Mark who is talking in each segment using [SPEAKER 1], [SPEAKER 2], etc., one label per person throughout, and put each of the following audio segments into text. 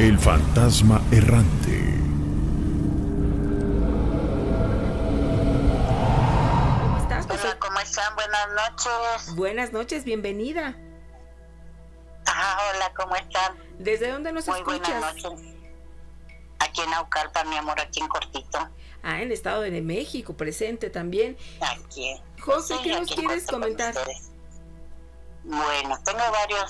[SPEAKER 1] El fantasma errante.
[SPEAKER 2] ¿Cómo estás, José?
[SPEAKER 3] Hola, ¿cómo están? Buenas noches.
[SPEAKER 2] Buenas noches, bienvenida.
[SPEAKER 3] Hola, ¿cómo están?
[SPEAKER 2] ¿Desde dónde nos
[SPEAKER 3] Muy
[SPEAKER 2] escuchas?
[SPEAKER 3] buenas noches. Aquí en Naucalpan, mi amor, aquí en Cortito.
[SPEAKER 2] Ah, en Estado de México, presente también.
[SPEAKER 3] Aquí.
[SPEAKER 2] José,
[SPEAKER 3] Sí,
[SPEAKER 2] ¿qué nos
[SPEAKER 3] aquí en
[SPEAKER 2] quieres
[SPEAKER 3] Corto con
[SPEAKER 2] comentar?
[SPEAKER 3] ustedes. Bueno, tengo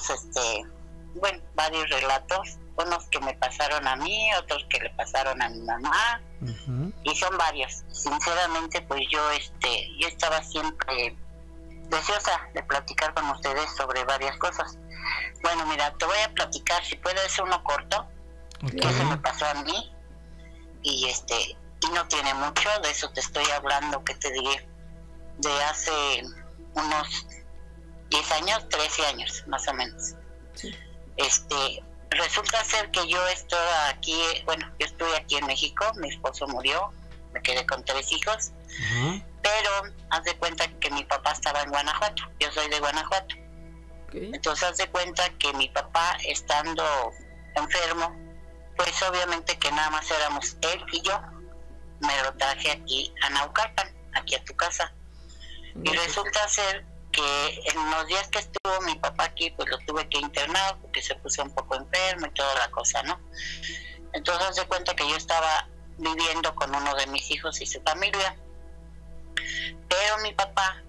[SPEAKER 3] varios relatos. Unos que me pasaron a mí, otros que le pasaron a mi mamá. Y son varios. Sinceramente, pues yo estaba siempre deseosa de platicar con ustedes sobre varias cosas. Bueno, mira, te voy a platicar, si puede ser uno corto, que eso me pasó a mí, y no tiene mucho, de eso te estoy hablando, que te diré, de hace unos 10 años, 13 años, más o menos.
[SPEAKER 2] Sí.
[SPEAKER 3] Resulta ser que yo estaba aquí, yo estuve aquí en México, mi esposo murió, me quedé con 3 hijos, pero haz de cuenta que mi papá estaba en Guanajuato, yo soy de Guanajuato. Entonces haz de cuenta que mi papá, estando enfermo, pues obviamente que nada más éramos él y yo, me lo traje aquí a Naucalpan, aquí a tu casa. Y resulta ser que en los días que estuvo mi papá aquí, pues lo tuve que internar porque se puso un poco enfermo y toda la cosa, ¿no? Entonces haz de cuenta que yo estaba viviendo con uno de mis hijos y su familia, pero mi papá,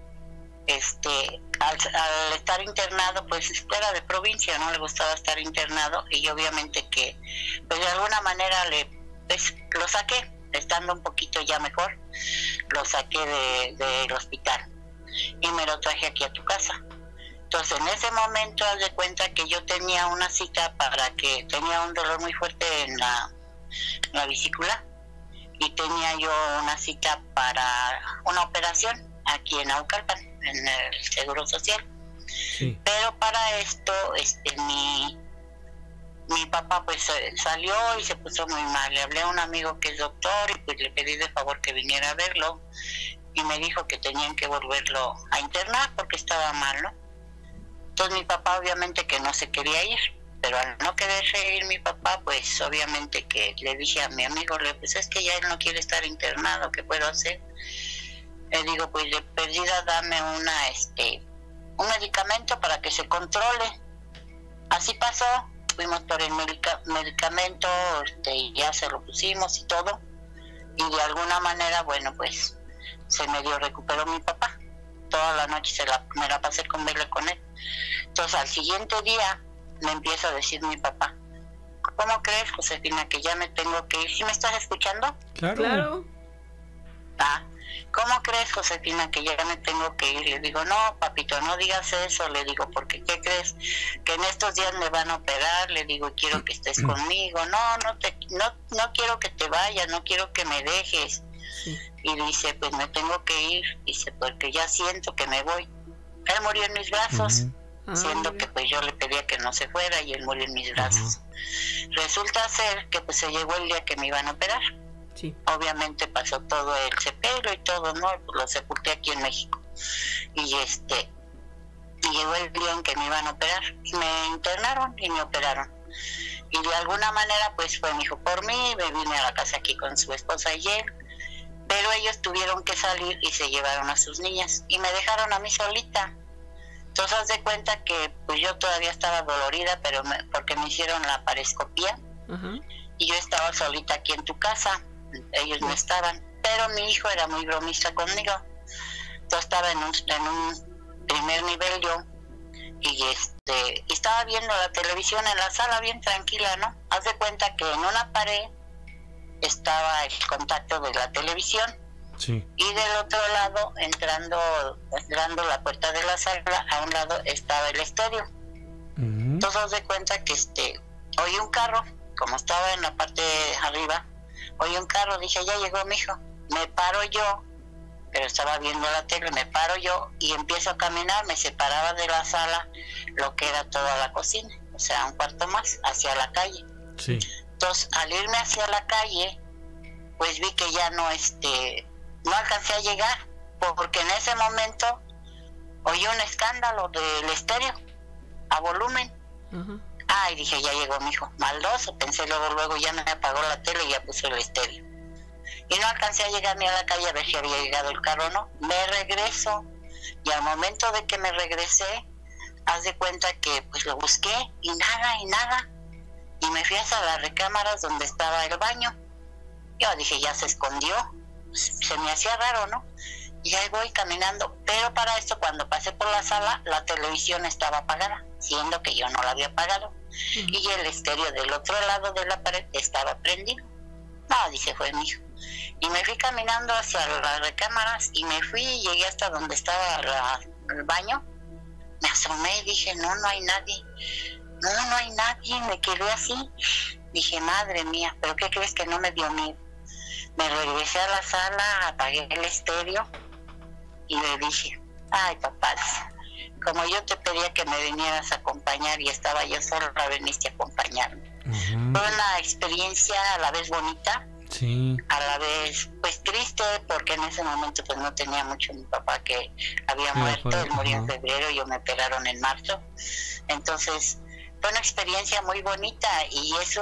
[SPEAKER 3] al estar internado, pues era de provincia, no le gustaba estar internado, y obviamente que pues de alguna manera lo saqué, estando un poquito ya mejor, lo saqué del hospital y me lo traje aquí a tu casa. Entonces en ese momento haz de cuenta que yo tenía una cita tenía un dolor muy fuerte en la vesícula, y tenía yo una cita para una operación aquí en Naucalpan, en el Seguro Social. Sí. Pero para esto mi papá pues salió y se puso muy mal. Le hablé a un amigo que es doctor y pues le pedí de favor que viniera a verlo, y me dijo que tenían que volverlo a internar porque estaba mal, ¿no? Entonces mi papá obviamente que no se quería ir, pero al no quererse ir mi papá, pues obviamente que le dije a mi amigo, pues es que ya él no quiere estar internado, ¿qué puedo hacer? Le digo, pues de perdida dame un medicamento para que se controle. Así pasó, fuimos por el medicamento, y ya se lo pusimos y todo, y de alguna manera, bueno, pues se medio recuperó mi papá. Toda la noche me la pasé con verle con él. Entonces al siguiente día me empieza a decir mi papá, ¿cómo crees, Josefina, que ya me tengo que ir? ¿Sí me estás escuchando?
[SPEAKER 2] Claro.
[SPEAKER 3] ¿Cómo crees, Josefina, que ya me tengo que ir? Le digo, no, papito, no digas eso. Le digo, porque ¿qué crees? Que en estos días me van a operar. Le digo, quiero que estés conmigo. No quiero que te vayas, no quiero que me dejes. Sí. Y dice, pues me tengo que ir. Dice, porque ya siento que me voy. Él murió en mis brazos, siendo que pues yo le pedía que no se fuera, y él murió en mis brazos. Resulta ser que pues se llegó el día que me iban a operar. Sí. Obviamente pasó todo el sepelio y todo, ¿no? Pues lo sepulté aquí en México. Y llegó el día en que me iban a operar. Y me internaron y me operaron. Y de alguna manera, pues fue mi hijo por mí, me vine a la casa aquí con su esposa y él. Pero ellos tuvieron que salir y se llevaron a sus niñas. Y me dejaron a mí solita. Entonces, haz de cuenta que pues yo todavía estaba dolorida, pero porque me hicieron la paroscopía. Y yo estaba solita aquí en tu casa. Ellos no estaban, pero mi hijo era muy bromista conmigo. Yo estaba en un primer nivel yo, y estaba viendo la televisión en la sala bien tranquila, ¿no? Haz de cuenta que en una pared estaba el contacto de la televisión, sí, y del otro lado, entrando la puerta de la sala, a un lado estaba el estéreo. Entonces haz de cuenta que oí un carro, como estaba en la parte de arriba, oí un carro, dije, ya llegó mi hijo. Me paro yo, pero estaba viendo la tele, me paro yo y empiezo a caminar, me separaba de la sala lo que era toda la cocina, o sea, un cuarto más, hacia la calle. Sí. Entonces, al irme hacia la calle, pues vi que ya no alcancé a llegar, porque en ese momento oí un escándalo del estéreo, a volumen. Ay, dije, ya llegó mi hijo. Maldoso, pensé luego, ya me apagó la tele y ya puse el estéreo. Y no alcancé a llegar ni a la calle a ver si había llegado el carro o no. Me regreso. Y al momento de que me regresé, haz de cuenta que pues lo busqué y nada. Y me fui hasta las recámaras donde estaba el baño. Yo dije, ya se escondió. Se me hacía raro, ¿no? Y ahí voy caminando. Pero para esto, cuando pasé por la sala, la televisión estaba apagada, siendo que yo no la había apagado. Y el estéreo del otro lado de la pared estaba prendido. No, dije, fue mi hijo. Y me fui caminando hacia las recámaras y me fui y llegué hasta donde estaba el baño. Me asomé y dije, no hay nadie. No hay nadie. Me quedé así. Dije, madre mía, ¿pero qué crees? Que no me dio miedo. Me regresé a la sala, apagué el estéreo y le dije, ay, papá, como yo te pedía que me vinieras a acompañar y estaba yo sola, veniste a acompañarme. Fue una experiencia a la vez bonita,
[SPEAKER 4] sí,
[SPEAKER 3] a la vez pues triste, porque en ese momento pues no tenía mucho mi papá, que había muerto. Él murió en febrero, yo me operaron en marzo. Entonces fue una experiencia muy bonita y es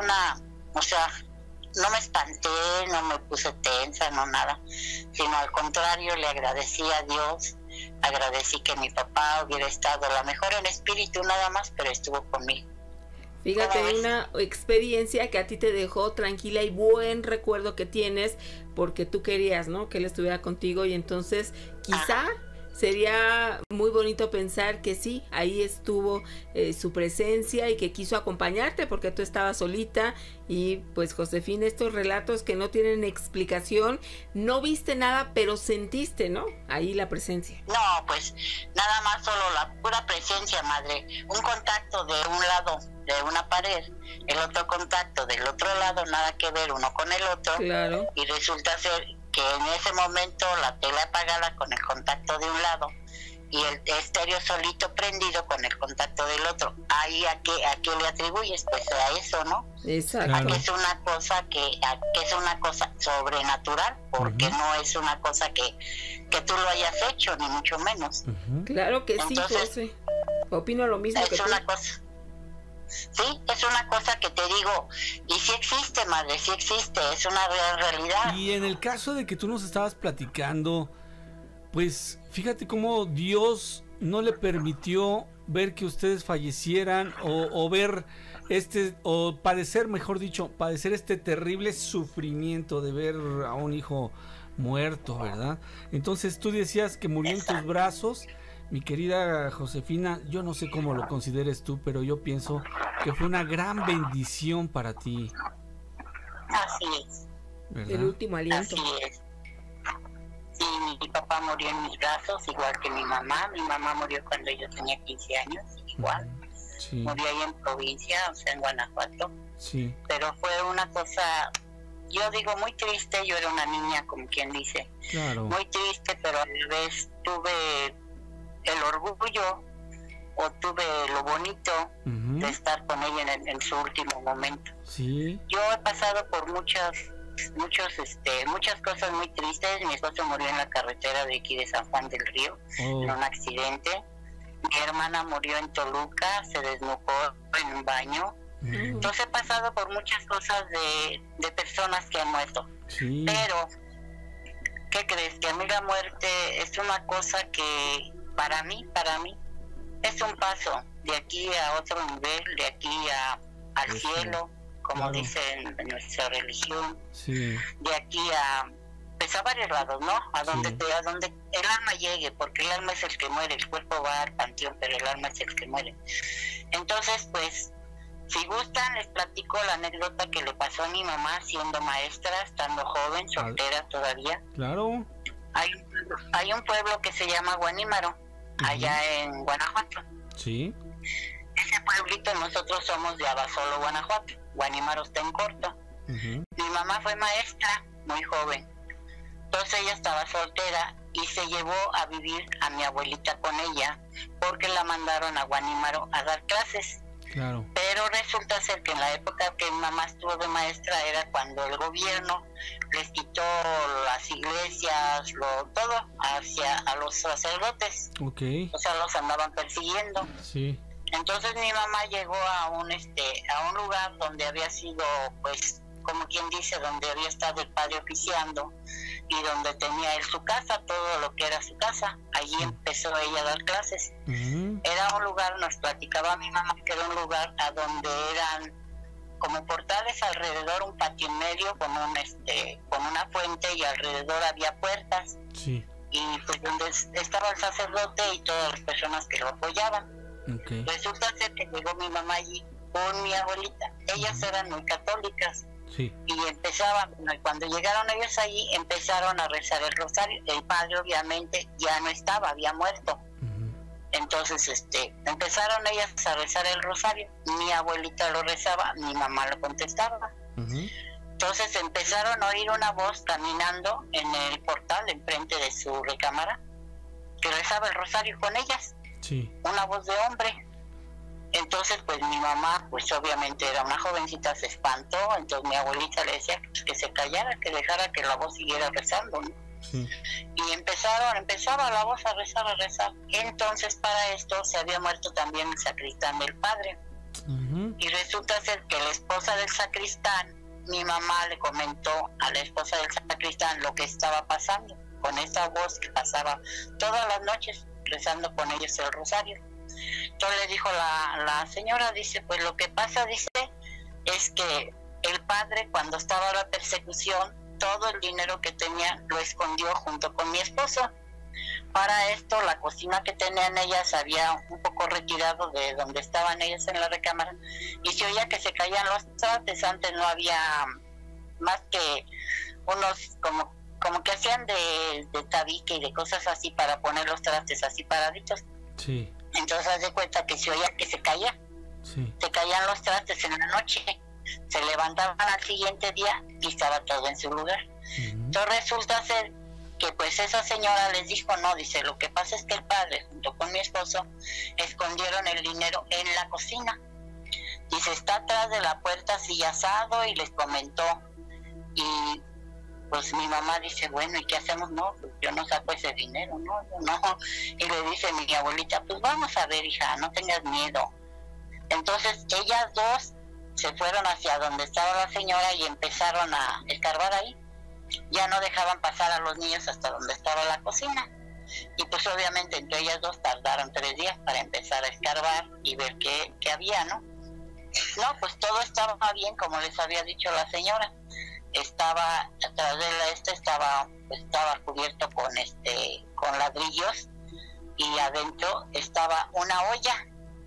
[SPEAKER 3] no me espanté, no me puse tensa, no nada, sino al contrario, le agradecí a Dios, agradecí que mi papá hubiera estado, a lo mejor en espíritu nada más, pero estuvo conmigo.
[SPEAKER 2] Fíjate, una experiencia que a ti te dejó tranquila y buen recuerdo que tienes, porque tú querías, ¿no?, que él estuviera contigo, y entonces quizá sería muy bonito pensar que sí, ahí estuvo su presencia y que quiso acompañarte porque tú estabas solita. Y pues, Josefina, estos relatos que no tienen explicación, no viste nada, pero sentiste, ¿no?, ahí la presencia.
[SPEAKER 3] No, pues nada más, solo la pura presencia, madre. Un contacto de un lado de una pared, el otro contacto del otro lado, nada que ver uno con el otro.
[SPEAKER 2] Claro.
[SPEAKER 3] Y resulta ser que en ese momento la tela apagada con el contacto de un lado y el estéreo solito prendido con el contacto del otro. Ahí a qué le atribuyes, pues a eso, ¿no?
[SPEAKER 2] Exacto.
[SPEAKER 3] A que es una cosa que es una cosa sobrenatural, porque no es una cosa que tú lo hayas hecho, ni mucho menos.
[SPEAKER 2] Claro que
[SPEAKER 3] entonces,
[SPEAKER 2] sí, José. Opino lo mismo que tú.
[SPEAKER 3] Es una cosa. Sí, es una cosa que te digo, y sí existe, madre, sí existe, es una realidad.
[SPEAKER 4] Y en el caso de que tú nos estabas platicando, pues fíjate cómo Dios no le permitió ver que ustedes fallecieran o ver o padecer, mejor dicho, padecer este terrible sufrimiento de ver a un hijo muerto, ¿verdad? Entonces tú decías que murió en tus brazos. Mi querida Josefina, yo no sé cómo lo consideres tú, pero yo pienso que fue una gran bendición para ti.
[SPEAKER 3] Así es.
[SPEAKER 4] ¿Verdad?
[SPEAKER 2] El último aliento.
[SPEAKER 3] Así es. Sí, mi papá murió en mis brazos, igual que mi mamá. Mi mamá murió cuando yo tenía 15 años, igual.
[SPEAKER 4] Sí.
[SPEAKER 3] Murió ahí en provincia, o sea, en Guanajuato.
[SPEAKER 4] Sí.
[SPEAKER 3] Pero fue una cosa, yo digo, muy triste. Yo era una niña, como quien dice.
[SPEAKER 4] Claro.
[SPEAKER 3] Muy triste, pero a la vez tuve el orgullo o tuve lo bonito de estar con ella en su último momento.
[SPEAKER 4] Sí.
[SPEAKER 3] Yo he pasado por muchas cosas muy tristes. Mi esposo murió en la carretera de aquí de San Juan del Río, en un accidente. Mi hermana murió en Toluca, se desnucó en un baño. Entonces he pasado por muchas cosas de personas que han muerto.
[SPEAKER 4] Sí.
[SPEAKER 3] Pero, ¿qué crees? Que a mí la muerte es una cosa que para mí es un paso de aquí a otro nivel, de aquí al cielo, como dice en nuestra religión.
[SPEAKER 4] Sí.
[SPEAKER 3] De aquí a varios lados, ¿no? A donde el alma llegue, porque el alma es el que muere, el cuerpo va al panteón, pero el alma es el que muere. Entonces, pues, si gustan, les platico la anécdota que le pasó a mi mamá siendo maestra, estando joven, soltera todavía.
[SPEAKER 4] Claro.
[SPEAKER 3] Hay un pueblo que se llama Guanímaro, allá en Guanajuato.
[SPEAKER 4] Sí.
[SPEAKER 3] Ese pueblito, nosotros somos de Abasolo, Guanajuato. Guanímaro está en corto. Mi mamá fue maestra muy joven. Entonces ella estaba soltera y se llevó a vivir a mi abuelita con ella porque la mandaron a Guanímaro a dar clases.
[SPEAKER 4] Claro.
[SPEAKER 3] Pero resulta ser que en la época que mi mamá estuvo de maestra era cuando el gobierno les quitó las iglesias, todo a los sacerdotes.
[SPEAKER 4] Okay.
[SPEAKER 3] O sea, los andaban persiguiendo.
[SPEAKER 4] Sí.
[SPEAKER 3] Entonces mi mamá llegó a un lugar donde había sido, pues, como quien dice, donde había estado el padre oficiando y donde tenía él su casa, todo lo que era su casa. Allí empezó ella a dar clases. Era un lugar, nos platicaba mi mamá, que era un lugar a donde eran como portales alrededor, un patio en medio con una fuente, y alrededor había puertas.
[SPEAKER 4] Sí.
[SPEAKER 3] Y pues donde estaba el sacerdote y todas las personas que lo apoyaban.
[SPEAKER 4] Okay.
[SPEAKER 3] Resulta ser que llegó mi mamá allí con mi abuelita. Ellas eran muy católicas.
[SPEAKER 4] Sí.
[SPEAKER 3] Y empezaban, cuando llegaron ellos allí, empezaron a rezar el rosario. El padre obviamente ya no estaba, había muerto. Entonces empezaron ellas a rezar el rosario. Mi abuelita lo rezaba, mi mamá lo contestaba. Entonces empezaron a oír una voz caminando en el portal enfrente de su recámara, que rezaba el rosario con ellas. Sí. Una voz de hombre. Entonces pues mi mamá, pues obviamente era una jovencita, se espantó. Entonces mi abuelita le decía que se callara, que dejara que la voz siguiera rezando, ¿no? Sí. Y empezaba la voz a rezar. Entonces para esto se había muerto también el sacristán del padre. Y resulta ser que la esposa del sacristán, mi mamá le comentó a la esposa del sacristán lo que estaba pasando con esa voz que pasaba todas las noches rezando con ellos el rosario. Entonces le dijo la señora, dice, pues lo que pasa, dice, es que el padre, cuando estaba la persecución, todo el dinero que tenía lo escondió junto con mi esposo. Para esto, la cocina que tenían ellas había un poco retirado de donde estaban ellas en la recámara, y se oía que se caían los trastes. Antes no había más que unos como que hacían de tabique y de cosas así para poner los trastes así paraditos. Sí. Entonces haz de cuenta que se oía que se caía. Sí. Se caían los trastes en la noche, se levantaban al siguiente día y estaba todo en su lugar. Entonces resulta ser que pues esa señora les dijo, no, dice, lo que pasa es que el padre junto con mi esposo escondieron el dinero en la cocina. Dice, está atrás de la puerta así asado, y les comentó. Y pues mi mamá dice, bueno, ¿y qué hacemos? No, pues yo no saco ese dinero, no. Y le dice mi abuelita, pues vamos a ver, hija, no tengas miedo. Entonces ellas dos se fueron hacia donde estaba la señora y empezaron a escarbar ahí. Ya no dejaban pasar a los niños hasta donde estaba la cocina. Y pues obviamente entre ellas dos tardaron 3 días para empezar a escarbar y ver qué había, ¿no? No, pues todo estaba bien, como les había dicho la señora. Estaba atrás de estaba cubierto con ladrillos, y adentro estaba una olla.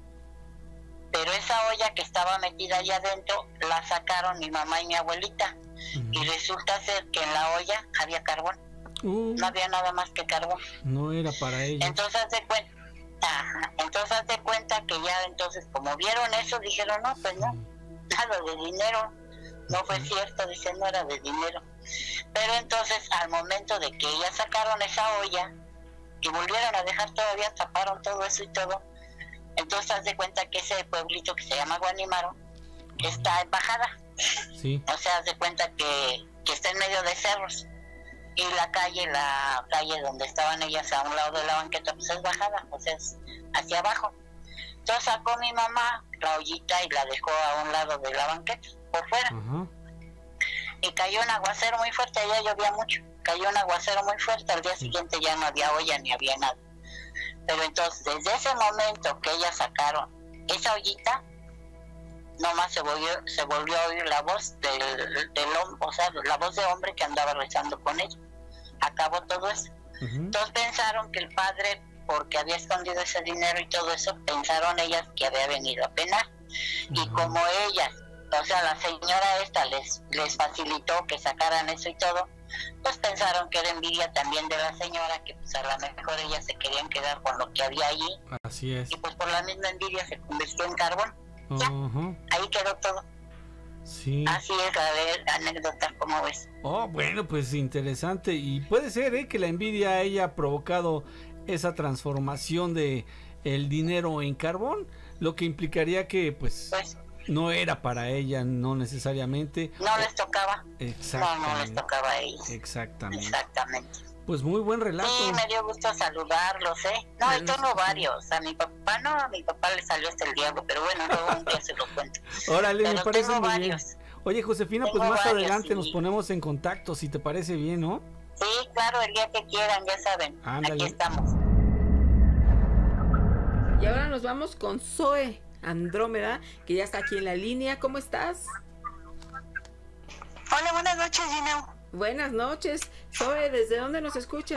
[SPEAKER 3] Pero esa olla que estaba metida allá adentro la sacaron mi mamá y mi abuelita. Y resulta ser que en la olla había carbón. No había nada más que carbón. No era para ella. Entonces haz de cuenta que ya entonces, como vieron eso, dijeron, no, pues no, nada de dinero. No fue cierto, dice, no era de dinero. Pero entonces al momento de que ellas sacaron esa olla y volvieron a dejar todavía, taparon todo eso y todo, entonces haz de cuenta que ese pueblito que se llama Guanimaro está en bajada. Sí. O sea, haz de cuenta que está en medio de cerros, y la calle donde estaban ellas a un lado de la banqueta pues es bajada, o sea, es hacia abajo. Entonces sacó mi mamá la ollita y la dejó a un lado de la banqueta, por fuera. Y cayó un aguacero muy fuerte, allá llovía mucho, cayó un aguacero muy fuerte, al día siguiente ya no había olla ni había nada. Pero entonces desde ese momento que ellas sacaron esa ollita, nomás se volvió a oír la voz del hombre, o sea, la voz de hombre que andaba rezando con ella. Acabó todo eso. Entonces pensaron que el padre, porque había escondido ese dinero y todo eso, pensaron ellas que había venido a penar. Y como ellas, o sea, la señora esta les facilitó que sacaran eso y todo, pues pensaron que era envidia también de la señora, que pues a lo mejor ellas se querían quedar con lo que había allí. Así es. Y pues por la misma envidia se convirtió en carbón. Ya, ahí quedó todo. Sí. Así es la anécdota, ¿cómo ves?
[SPEAKER 4] Oh, bueno, pues interesante. Y puede ser que la envidia haya provocado esa transformación de el dinero en carbón, lo que implicaría que pues no era para ella, no necesariamente.
[SPEAKER 3] No les tocaba.
[SPEAKER 4] Exactamente.
[SPEAKER 3] No les tocaba a ellos.
[SPEAKER 4] Exactamente. Pues muy buen relato.
[SPEAKER 3] Sí, me dio gusto saludarlos, No,
[SPEAKER 2] Bueno,
[SPEAKER 3] y tengo
[SPEAKER 2] sí.
[SPEAKER 3] varios. A mi papá no, a mi papá le salió hasta el diablo, pero bueno, luego un día se lo cuento.
[SPEAKER 4] Órale, me
[SPEAKER 3] Pero
[SPEAKER 4] parece
[SPEAKER 3] tengo
[SPEAKER 4] muy
[SPEAKER 3] varios.
[SPEAKER 4] bien. Oye, Josefina, pues
[SPEAKER 3] Tengo
[SPEAKER 4] más
[SPEAKER 3] varios,
[SPEAKER 4] adelante
[SPEAKER 3] sí.
[SPEAKER 4] nos ponemos en contacto, si te parece bien, ¿no?
[SPEAKER 3] Sí, claro, el día que quieran, ya saben.
[SPEAKER 4] Ándale.
[SPEAKER 3] Aquí estamos.
[SPEAKER 2] Y ahora nos vamos con Zoe Andrómeda, que ya está aquí en la línea. ¿Cómo estás?
[SPEAKER 5] Hola, buenas noches, Gina.
[SPEAKER 2] Buenas noches. Zoe, ¿desde dónde nos escuchas?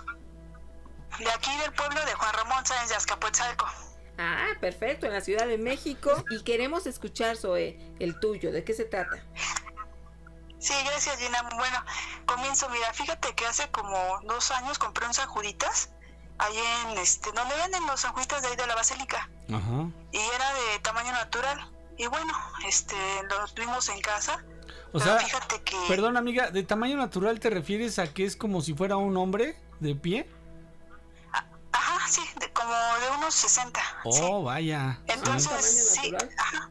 [SPEAKER 5] De aquí del pueblo de Juan Ramón Sáenz de Azcapotzalco.
[SPEAKER 2] Ah, perfecto, en la Ciudad de México. Y queremos escuchar, Zoe, el tuyo. ¿De qué se trata?
[SPEAKER 5] Sí, gracias, Gina. Bueno, comienzo. Mira, fíjate que hace como 2 años compré un San Juditas, ahí en donde venden los San Juditas de ahí de la Basílica.
[SPEAKER 4] Ajá.
[SPEAKER 5] Y era de tamaño natural. Y bueno, lo tuvimos en casa.
[SPEAKER 4] O
[SPEAKER 5] Pero
[SPEAKER 4] sea,
[SPEAKER 5] fíjate que...
[SPEAKER 4] perdón, amiga, ¿de tamaño natural te refieres a que es como si fuera un hombre de pie?
[SPEAKER 5] Ajá, sí, como de unos 60.
[SPEAKER 4] Oh,
[SPEAKER 5] sí.
[SPEAKER 4] vaya.
[SPEAKER 5] Entonces,
[SPEAKER 2] ¿Tamaño
[SPEAKER 5] sí,
[SPEAKER 2] natural?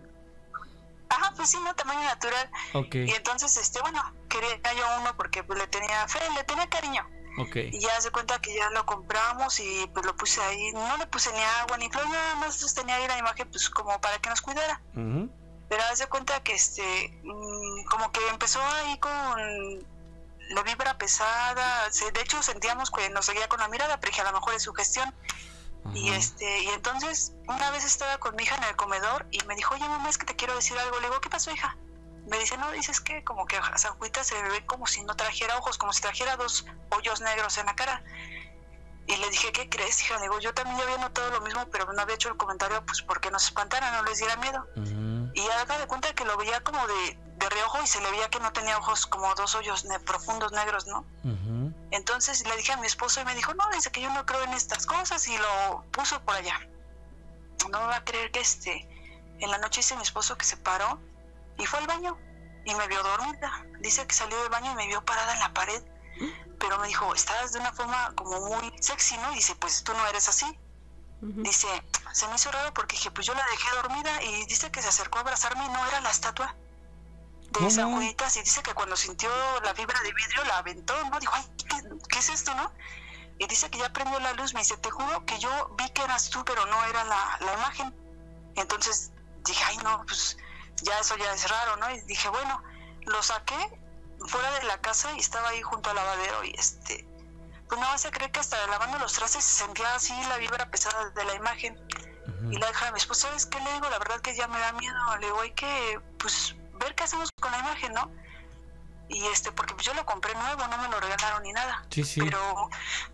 [SPEAKER 5] ajá, pues sí, no, tamaño natural.
[SPEAKER 4] Ok,
[SPEAKER 5] Y entonces, bueno, quería yo uno porque pues le tenía fe, le tenía cariño.
[SPEAKER 4] ok.
[SPEAKER 5] Y ya se cuenta que ya lo compramos y pues lo puse ahí, no le puse ni agua ni flor, nada más tenía ahí la imagen pues como para que nos cuidara.
[SPEAKER 4] Ujú.
[SPEAKER 5] Pero haz de cuenta que como que empezó ahí con la vibra pesada, de hecho sentíamos que nos seguía con la mirada, pero dije a lo mejor es su gestión. Y
[SPEAKER 4] Ajá.
[SPEAKER 5] y entonces una vez estaba con mi hija en el comedor y me dijo, oye mamá, es que te quiero decir algo. Le digo, ¿qué pasó, hija? Me dice, no, dices que como que a San Juditas se ve como si no trajera ojos, como si trajera 2 hoyos negros en la cara. Y le dije, ¿qué crees, hija? Le digo, yo también ya había notado lo mismo, pero no había hecho el comentario pues porque nos espantara, no les diera miedo.
[SPEAKER 4] Ujú.
[SPEAKER 5] Y haga de cuenta que lo veía como de reojo y se le veía que no tenía ojos, como 2 hoyos profundos negros, ¿no?
[SPEAKER 4] Ujú.
[SPEAKER 5] Entonces le dije a mi esposo y me dijo, no, dice que yo no creo en estas cosas, y lo puso por allá. No me va a creer que en la noche dice mi esposo que se paró y fue al baño y me vio dormida. Dice que salió del baño y me vio parada en la pared, pero me dijo, estás de una forma como muy sexy, ¿no? Y dice, pues tú no eres así.
[SPEAKER 2] Ujú.
[SPEAKER 5] Dice, se me hizo raro porque dije, pues yo la dejé dormida, y dice que se acercó a abrazarme y no era la estatua de
[SPEAKER 4] ¿Cómo?
[SPEAKER 5] San Juditas, y dice que cuando sintió la vibra de vidrio la aventó, ¿no? Dijo, ay, ¿qué es esto, no? Y dice que ya prendió la luz, me dice, te juro que yo vi que eras tú, pero no era la imagen. Entonces dije, ay, no, pues ya eso ya es raro, ¿no? Y dije, bueno, lo saqué fuera de la casa y estaba ahí junto al lavadero y pues no vas a creer que hasta lavando los trastes se sentía así la vibra pesada de la imagen.
[SPEAKER 4] Ujú.
[SPEAKER 5] Y la hija de mi esposa, ¿sabes qué? Le digo, la verdad que ya me da miedo. Le digo, hay que, pues, ver qué hacemos con la imagen, ¿no? Y porque pues yo lo compré nuevo, no me lo regalaron ni nada.
[SPEAKER 4] Sí, sí.
[SPEAKER 5] Pero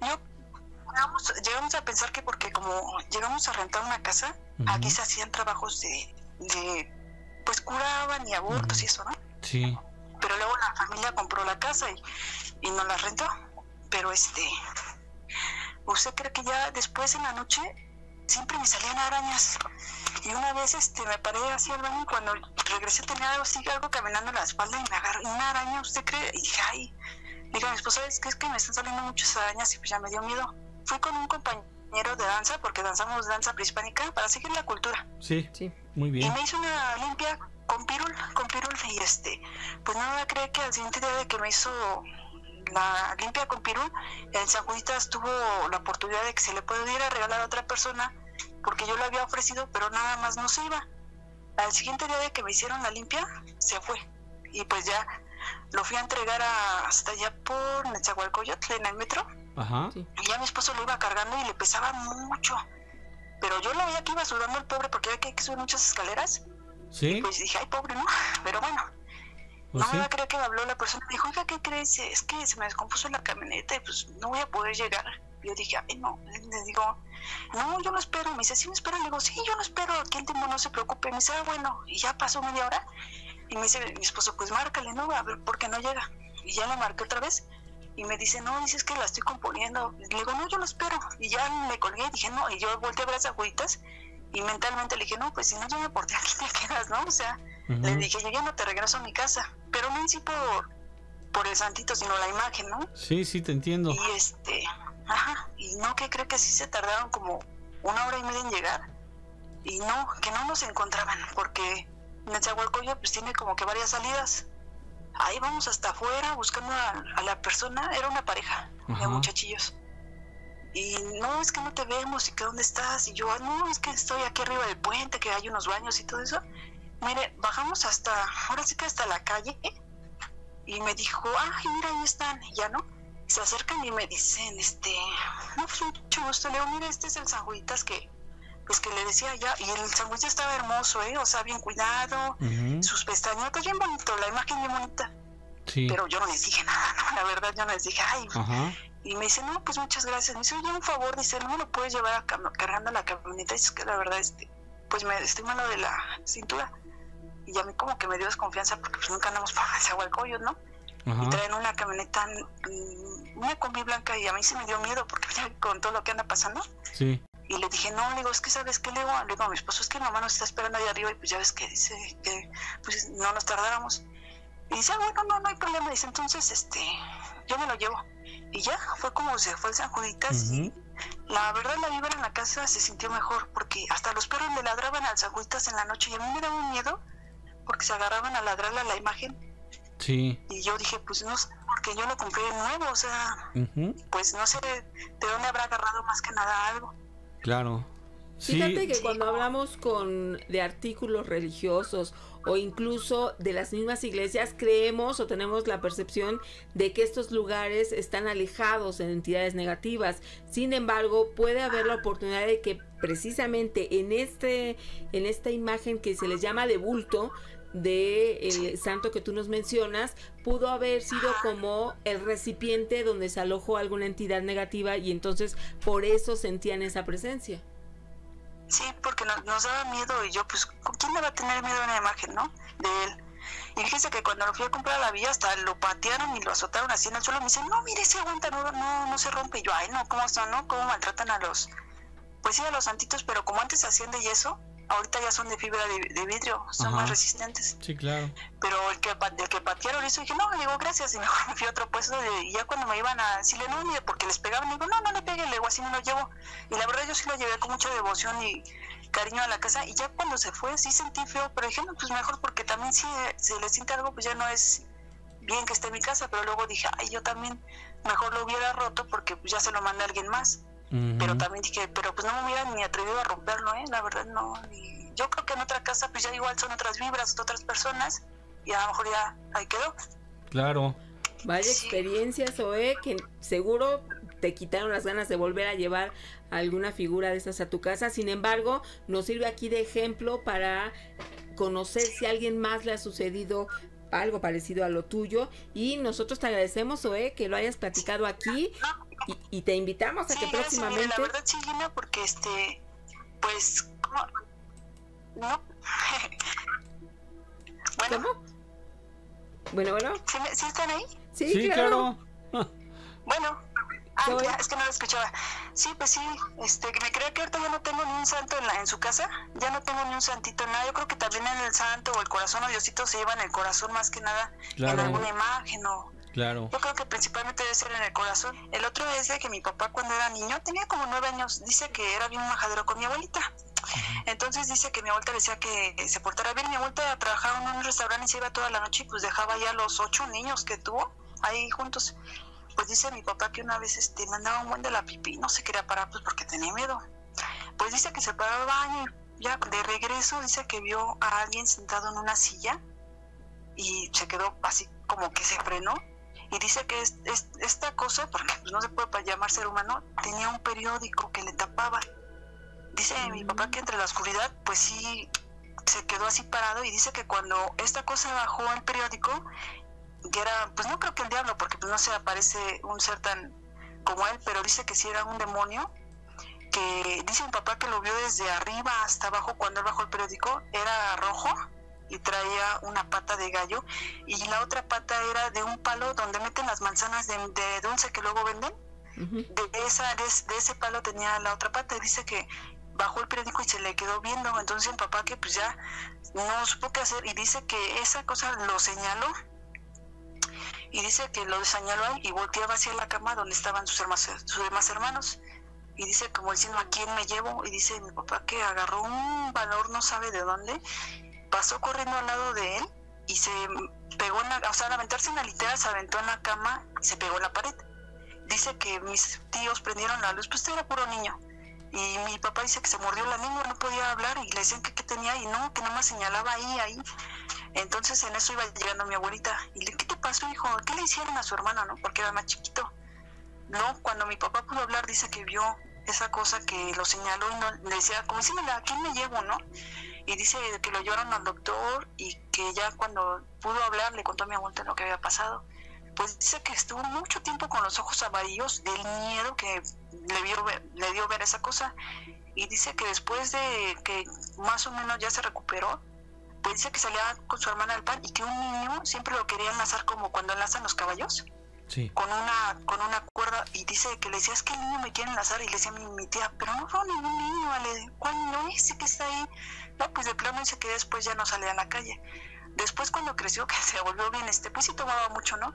[SPEAKER 5] llegamos a pensar que porque como llegamos a rentar una casa,
[SPEAKER 4] Ujú.
[SPEAKER 5] aquí se hacían trabajos pues curaban y abortos
[SPEAKER 4] Ujú.
[SPEAKER 5] y eso, ¿no?
[SPEAKER 4] Sí.
[SPEAKER 5] Pero luego la familia compró la casa y nos la rentó. Pero usted cree que ya después en la noche siempre me salían arañas. Y una vez me paré hacia el baño y cuando regresé tenía algo caminando en la espalda y me agarró una araña, ¿usted cree? Y dije, ay, diga a mi esposa, es que me están saliendo muchas arañas, y pues ya me dio miedo. Fui con un compañero de danza, porque danzamos danza prehispánica, para seguir la cultura.
[SPEAKER 4] Sí.
[SPEAKER 2] Sí.
[SPEAKER 4] Muy
[SPEAKER 5] Y
[SPEAKER 4] bien.
[SPEAKER 5] me hizo una limpia con pirul, y pues no me cree que al siguiente día de que me hizo la limpia con pirul, el San Juditas tuvo la oportunidad de que se le pudiera regalar a otra persona, porque yo lo había ofrecido, pero nada más no se iba. Al siguiente día de que me hicieron la limpia, se fue. Y pues ya lo fui a entregar hasta allá por Nezahualcóyotl, en el metro.
[SPEAKER 4] Ajá.
[SPEAKER 2] Sí.
[SPEAKER 5] Y ya mi esposo lo iba cargando y le pesaba mucho. Pero yo lo veía que iba sudando el pobre, porque había que subir muchas escaleras.
[SPEAKER 4] Sí.
[SPEAKER 5] Pues dije, ay, pobre, ¿no? Pero bueno,
[SPEAKER 4] Pues
[SPEAKER 5] no
[SPEAKER 4] sí.
[SPEAKER 5] me va a creer que me habló la persona. Me dijo, oiga, ¿qué crees? Es que se me descompuso la camioneta y pues no voy a poder llegar. Yo dije, ay, no. Le digo, no, yo lo espero. Me dice, ¿sí me espera? Le digo, sí, yo lo espero. Aquí el tiempo, no se preocupe. Me dice, ah, bueno. Y ya pasó media hora. Y me dice mi esposo, pues márcale, ¿no? A ver por qué no llega. Y ya le marqué otra vez. Y me dice, no, dices que la estoy componiendo. Le digo, no, yo lo espero. Y ya me colgué y dije, no. Y yo volteé a ver a esas Juditas. Y mentalmente le dije, no, pues si no, yo me porté aquí, te quedas, ¿no? O sea,
[SPEAKER 4] Ujú.
[SPEAKER 5] le dije, yo ya no te regreso a mi casa. Pero no en sí por el santito, sino la imagen, ¿no?
[SPEAKER 4] Sí, sí, te entiendo.
[SPEAKER 5] Y ajá, y no, que creo que sí se tardaron como 1 hora y media en llegar. Y no, que no nos encontraban, porque Nezahualcóyotl pues tiene como que varias salidas. Ahí vamos hasta afuera buscando a la persona, era una pareja. de muchachillos. Y no, es que no te vemos, y que dónde estás, y yo, no, es que estoy aquí arriba del puente, que hay unos baños y todo eso. Mire, bajamos ahora sí que hasta la calle, y me dijo, ay, mira, ahí están, y ya, ¿no? Se acercan y me dicen, no, pues mucho gusto, le digo, mira, este es el San Juditas que le decía ya, y el San Juditas estaba hermoso, o sea, bien cuidado, sus pestañotas bien bonito, la imagen bien bonita. Sí. Pero yo no les dije nada, ¿no? La verdad, yo no les dije, ay. Y me dice, no, pues muchas gracias. Me dice, oye, un favor, dice, ¿no me lo puedes llevar cargando la camioneta? Y es que la verdad, pues me estoy malo de la cintura. Y a mí como que me dio desconfianza porque pues nunca andamos para Nezahualcóyotl, ¿no? Y traen una camioneta, una combi blanca, y a mí sí me dio miedo porque ya con todo lo que anda pasando. Sí. Y le dije, no, le digo, es que ¿sabes qué? Le digo a mi esposo, es que mamá nos está esperando ahí arriba y pues ya ves que dice que pues no nos tardáramos. Y dice, bueno, no hay problema. Dice, entonces, yo me lo llevo. Y ya, fue como se fue el San Juditas. Y la verdad, la vibra en la casa se sintió mejor, porque hasta los perros le ladraban al San Juditas en la noche. Y a mí me daba un miedo, porque se agarraban a ladrarle a la imagen. Sí. Y yo dije, pues no sé, porque yo lo compré nuevo, o sea, pues no sé de dónde habrá agarrado más que nada algo.
[SPEAKER 4] Claro.
[SPEAKER 2] Fíjate que cuando hablamos de artículos religiosos o incluso de las mismas iglesias, creemos o tenemos la percepción de que estos lugares están alejados de entidades negativas. Sin embargo, puede haber la oportunidad de que precisamente en esta imagen que se les llama de bulto, del santo que tú nos mencionas, pudo haber sido como el recipiente donde se alojó alguna entidad negativa y entonces por eso sentían esa presencia.
[SPEAKER 5] Sí, porque nos daba miedo, y yo, pues, ¿con quién le va a tener miedo a una imagen, no? De él. Y fíjese que cuando lo fui a comprar a la villa, hasta lo patearon y lo azotaron así en el suelo. Me dicen, no, mire, se aguanta, no se rompe. Y yo, ay, no, ¿cómo son, no? ¿Cómo maltratan a los santitos? Pero como antes hacían de yeso, ahorita ya son de fibra de vidrio, son más resistentes.
[SPEAKER 4] Sí, claro.
[SPEAKER 5] Pero el que patearon eso, dije, no, le digo, gracias, y mejor me fui a otro puesto, y ya cuando me iban a decirle, no, mire, porque les pegaban, le digo, no le pegue, le digo, así me lo llevo. Y la verdad yo sí lo llevé con mucha devoción y cariño a la casa, y ya cuando se fue sí sentí feo, pero dije, no, pues mejor, porque también si se le siente algo, pues ya no es bien que esté en mi casa. Pero luego dije, ay, yo también mejor lo hubiera roto, porque pues ya se lo mandé a alguien más. Pero también dije, pero pues no me hubiera ni atrevido a romperlo, la verdad no. Y yo creo que en otra casa pues ya igual son otras vibras, otras personas, y a lo mejor ya ahí quedó.
[SPEAKER 4] Claro.
[SPEAKER 2] Vaya experiencia, Zoe, que seguro te quitaron las ganas de volver a llevar alguna figura de esas a tu casa. Sin embargo, nos sirve aquí de ejemplo para conocer si a alguien más le ha sucedido algo parecido a lo tuyo, y nosotros te agradecemos, Zoe, que lo hayas platicado aquí, y te invitamos a que próximamente...
[SPEAKER 5] La verdad sí, Gina, porque pues no.
[SPEAKER 2] Bueno. ¿Cómo? Bueno.
[SPEAKER 5] ¿Sí están ahí?
[SPEAKER 2] Sí, claro.
[SPEAKER 5] Bueno, ya, es que no lo escuchaba. Sí, pues sí, me creo que ahorita ya no tengo ni un santo en su casa, ya no tengo ni un santito en nada. Yo creo que también en el santo o el corazón o Diosito se llevan el corazón más que nada, en alguna imagen o...
[SPEAKER 4] Claro.
[SPEAKER 5] Yo creo que principalmente debe ser en el corazón. El otro es de que mi papá cuando era niño, tenía como 9 años, dice que era bien majadero con mi abuelita. Entonces dice que mi abuelita decía que se portara bien. Mi abuelita trabajaba en un restaurante y se iba toda la noche y pues dejaba ya los 8 niños que tuvo ahí juntos. Pues dice mi papá que una vez mandaba un buen de la pipí, no se quería parar pues porque tenía miedo. Pues dice que se paró al baño y ya de regreso dice que vio a alguien sentado en una silla y se quedó así como que se frenó. Y dice que esta cosa, porque pues no se puede llamar ser humano, tenía un periódico que le tapaba. Dice mi papá que entre la oscuridad, pues sí, se quedó así parado, y dice que cuando esta cosa bajó el periódico, que era, pues no creo que el diablo, porque pues no se aparece un ser tan como él, pero dice que sí era un demonio, que dice mi papá que lo vio desde arriba hasta abajo. Cuando él bajó el periódico, era rojo y traía una pata de gallo, y la otra pata era de un palo donde meten las manzanas de dulce que luego venden. De ese palo tenía la otra pata, y dice que bajó el periódico y se le quedó viendo. Entonces el papá que pues ya no supo qué hacer, y dice que esa cosa lo señaló, y dice que lo señaló a él y volteaba hacia la cama donde estaban sus demás hermanos, y dice como diciendo, ¿a quién me llevo? Y dice mi papá que agarró un valor, no sabe de dónde, pasó corriendo al lado de él y se pegó al aventarse en la litera, se aventó en la cama y se pegó en la pared. dice que mis tíos prendieron la luz, pues era puro niño. Y mi papá dice que se mordió la lengua, no podía hablar y le decían que qué tenía y no, que nada más señalaba ahí. Entonces en eso iba llegando mi abuelita y le, ¿qué te pasó, hijo? ¿Qué le hicieron a su hermano, no? Porque era más chiquito. No, cuando mi papá pudo hablar, dice que vio esa cosa que lo señaló y no, le decía, como si ¿a quién me llevo, no? Y dice que lo llevaron al doctor y que ya cuando pudo hablar le contó a mi abuelita lo que había pasado. Pues dice que estuvo mucho tiempo con los ojos amarillos del miedo que le dio ver esa cosa. Y dice que después de que más o menos ya se recuperó, pues dice que salía con su hermana al pan y que un niño siempre lo quería enlazar como cuando enlazan los caballos.
[SPEAKER 4] Sí.
[SPEAKER 5] Con una cuerda, y dice que le decía, es que el niño me quiere enlazar, y le decía a mi tía, pero no fue ningún niño, vale, ¿cuál niño ese que está ahí? No, pues de plano dice que después ya no salía a la calle. Después cuando creció, que se volvió bien, pues sí tomaba mucho, ¿no?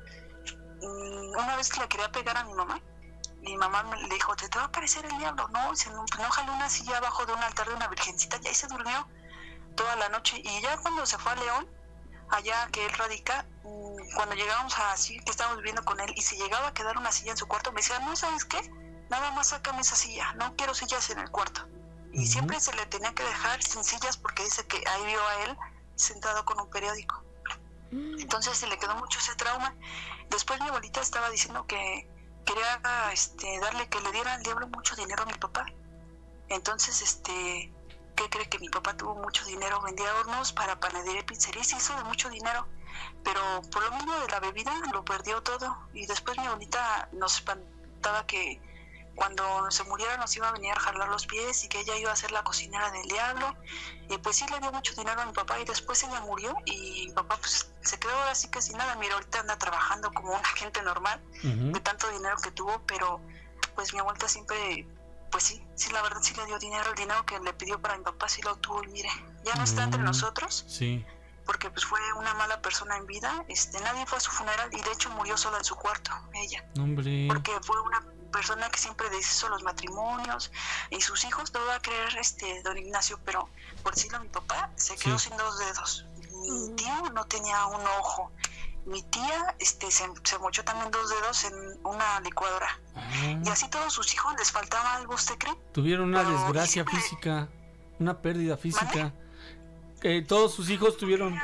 [SPEAKER 5] Una vez que le quería pegar a mi mamá le dijo, ¿te va a aparecer el diablo? No, no jaló una silla abajo de un altar de una virgencita, y ahí se durmió toda la noche. Y ya cuando se fue a León, allá que él radica, cuando llegábamos así, que estábamos viviendo con él, y se llegaba a quedar una silla en su cuarto, me decía, no, ¿sabes qué? Nada más sácame esa silla, no quiero sillas en el cuarto. Y siempre se le tenía que dejar sin sillas porque dice que ahí vio a él sentado con un periódico. Entonces se le quedó mucho ese trauma. Después mi abuelita estaba diciendo que quería darle, que le diera al diablo mucho dinero a mi papá. Entonces, ¿qué cree? Que mi papá tuvo mucho dinero, vendía hornos para panadería y pizzería, se hizo de mucho dinero, pero por lo mismo de la bebida lo perdió todo. Y después mi abuelita nos espantaba que cuando se muriera nos iba a venir a jalar los pies y que ella iba a ser la cocinera del diablo. Y pues sí le dio mucho dinero a mi papá, y después ella murió y mi papá pues se quedó así que sin nada. Mira, ahorita anda trabajando como una gente normal de tanto dinero que tuvo, pero pues mi abuelita siempre, pues sí, la verdad sí le dio dinero. El dinero que le pidió para mi papá sí lo tuvo, y mire, ya no está entre nosotros.
[SPEAKER 4] Sí.
[SPEAKER 5] Porque pues fue una mala persona en vida. Nadie fue a su funeral y de hecho murió sola en su cuarto, ella.
[SPEAKER 4] Hombre.
[SPEAKER 5] Porque fue una persona que siempre deshizo los matrimonios y sus hijos, no va a creer don Ignacio, pero por decirlo, mi papá se quedó sin 2 dedos. Mi tío no tenía un ojo. Mi tía se mochó también 2 dedos en una licuadora. Y así todos sus hijos les faltaba algo, ¿usted cree?
[SPEAKER 4] Tuvieron una desgracia física, una pérdida física. Todos sus hijos tuvieron...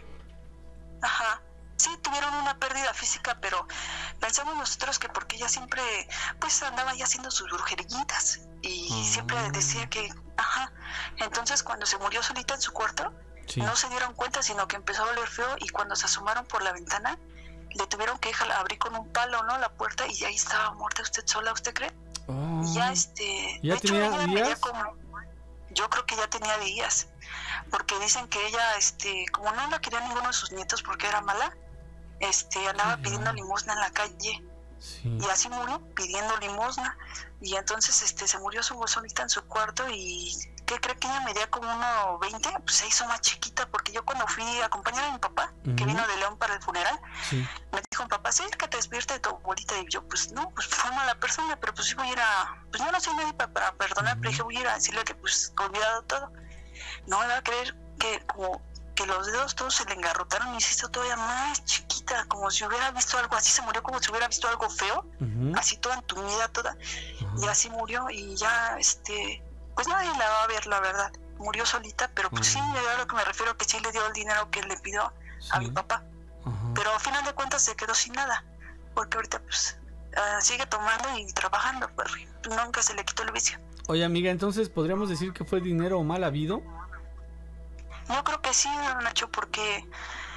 [SPEAKER 5] Ajá, sí, tuvieron una pérdida física, pero pensamos nosotros que porque ella siempre pues andaba ya haciendo sus brujerillitas y siempre decía que, entonces cuando se murió solita en su cuarto, no se dieron cuenta, sino que empezó a oler feo, y cuando se asomaron por la ventana le tuvieron que abrir con un palo, ¿no?, la puerta, y ahí estaba muerta usted sola, ¿usted cree? Y ya
[SPEAKER 4] ¿Ya
[SPEAKER 5] de
[SPEAKER 4] tenía
[SPEAKER 5] hecho,
[SPEAKER 4] días?
[SPEAKER 5] Yo creo que ya tenía días, porque dicen que ella, como no la quería ninguno de sus nietos porque era mala, andaba pidiendo limosna en la calle. Sí. Y así murió, pidiendo limosna. Y entonces se murió solita en su cuarto. Y ¿qué cree? Que ella medía como 1.20, pues se hizo más chiquita, porque yo cuando fui a acompañar a mi papá, que vino de León para el funeral, me dijo mi papá, sí, que te despierte de tu abuelita. Y yo, pues no, pues fue mala persona, pero pues sí voy a ir pues yo no soy nadie para perdonar, pero dije, voy a ir a decirle que pues he olvidado todo. No me va a creer que como que los dedos todos se le engarrotaron y se hizo todavía más chiquita, como si hubiera visto algo así. Se murió como si hubiera visto algo feo, así toda entumida, toda, y así murió. Y ya pues nadie la va a ver, la verdad, murió solita. Pero pues sí, a lo que me refiero, que sí le dio el dinero que le pidió a mi papá, pero al final de cuentas se quedó sin nada, porque ahorita pues sigue tomando y trabajando, pues nunca se le quitó el vicio.
[SPEAKER 4] Oye, amiga, entonces podríamos decir que fue dinero mal habido.
[SPEAKER 5] Yo creo que sí, Nacho, porque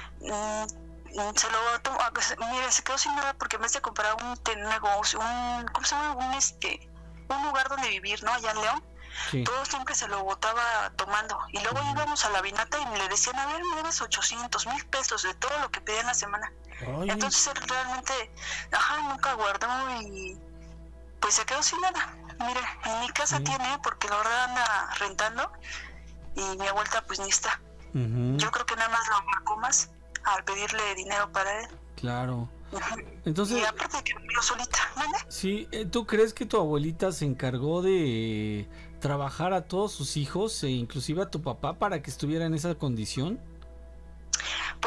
[SPEAKER 5] se lo tomó, mire, se quedó sin nada porque en vez de comprar un negocio, ¿cómo se llama? Un lugar donde vivir, ¿no? Allá en León, todo siempre se lo botaba tomando. Y luego íbamos a la vinata y le decían, a ver, me debes 800,000 pesos de todo lo que pedía en la semana. Ay. Entonces él realmente, nunca guardó y pues se quedó sin nada. Mire, en mi casa tiene, porque la verdad anda rentando, y mi abuelita pues ni está. Yo creo que nada más lo marcó más al pedirle dinero para él.
[SPEAKER 4] Claro. Entonces,
[SPEAKER 5] y aparte de que murió solita, ¿vale?
[SPEAKER 4] Sí, ¿tú crees que tu abuelita se encargó de trabajar a todos sus hijos, e inclusive a tu papá, para que estuviera en esa condición?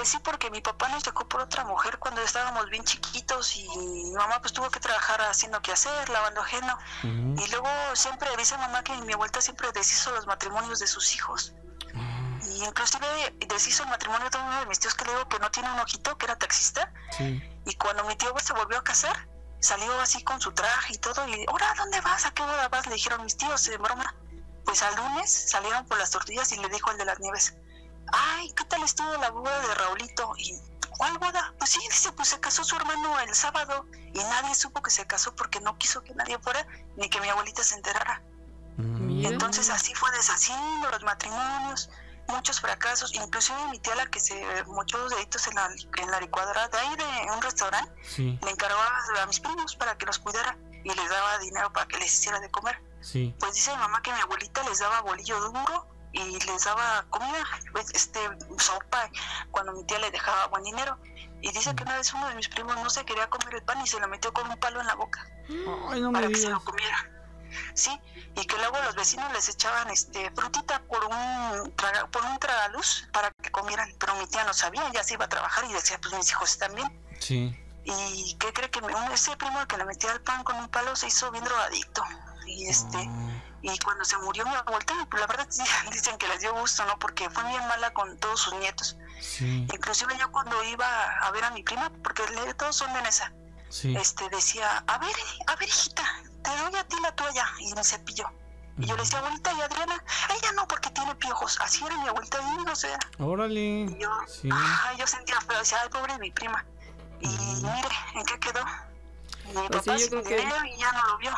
[SPEAKER 5] Pues sí, porque mi papá nos dejó por otra mujer cuando estábamos bien chiquitos y mi mamá pues tuvo que trabajar haciendo quehacer, lavando ajeno. Y luego siempre dice mamá que mi abuelita siempre deshizo los matrimonios de sus hijos. Y inclusive deshizo el matrimonio de uno de mis tíos que le digo que no tiene un ojito, que era taxista. Y cuando mi tío se volvió a casar, salió así con su traje y todo. Y ahora, ¿dónde vas? ¿A qué boda vas? Le dijeron mis tíos, en broma. Pues al lunes salieron por las tortillas y le dijo el de las nieves: ay, ¿qué tal estuvo la boda de Raulito? Y ¿cuál boda? Pues sí, dice, pues se casó su hermano el sábado y nadie supo que se casó porque no quiso que nadie fuera ni que mi abuelita se enterara. Entonces así fue deshaciendo los matrimonios, muchos fracasos, inclusive mi tía, la que se mochó los deditos en la licuadora de ahí de un restaurante, le encargaba a mis primos para que los cuidara y les daba dinero para que les hiciera de comer. Pues dice mi mamá que mi abuelita les daba bolillo duro y les daba comida, sopa, cuando mi tía le dejaba buen dinero. Y dice que una vez uno de mis primos no se quería comer el pan y se lo metió con un palo en la boca.
[SPEAKER 4] Ay, no
[SPEAKER 5] para
[SPEAKER 4] me
[SPEAKER 5] que se
[SPEAKER 4] digas.
[SPEAKER 5] lo comiera. Sí, y que luego los vecinos les echaban frutita por un tragaluz para que comieran, pero mi tía no sabía, ella se iba a trabajar y decía, pues mis hijos están bien. ¿Y qué cree? Que ese primo al que le metía el pan con un palo se hizo bien drogadicto. Y y cuando se murió mi abuelita, pues la verdad dicen que les dio gusto, ¿no? Porque fue bien mala con todos sus nietos. Inclusive yo cuando iba a ver a mi prima, porque todos son de Nesa, decía, a ver hijita, te doy a ti la toalla y me cepillo. Y yo le decía, abuelita, ¿y Adriana? Ella no, porque tiene piojos. Así era mi abuelita, y no sé.
[SPEAKER 4] Órale.
[SPEAKER 5] Y yo sentía feo, decía, ay, pobre mi prima. Y mire, ¿en qué quedó? Mi papá se murió y ya no lo vio.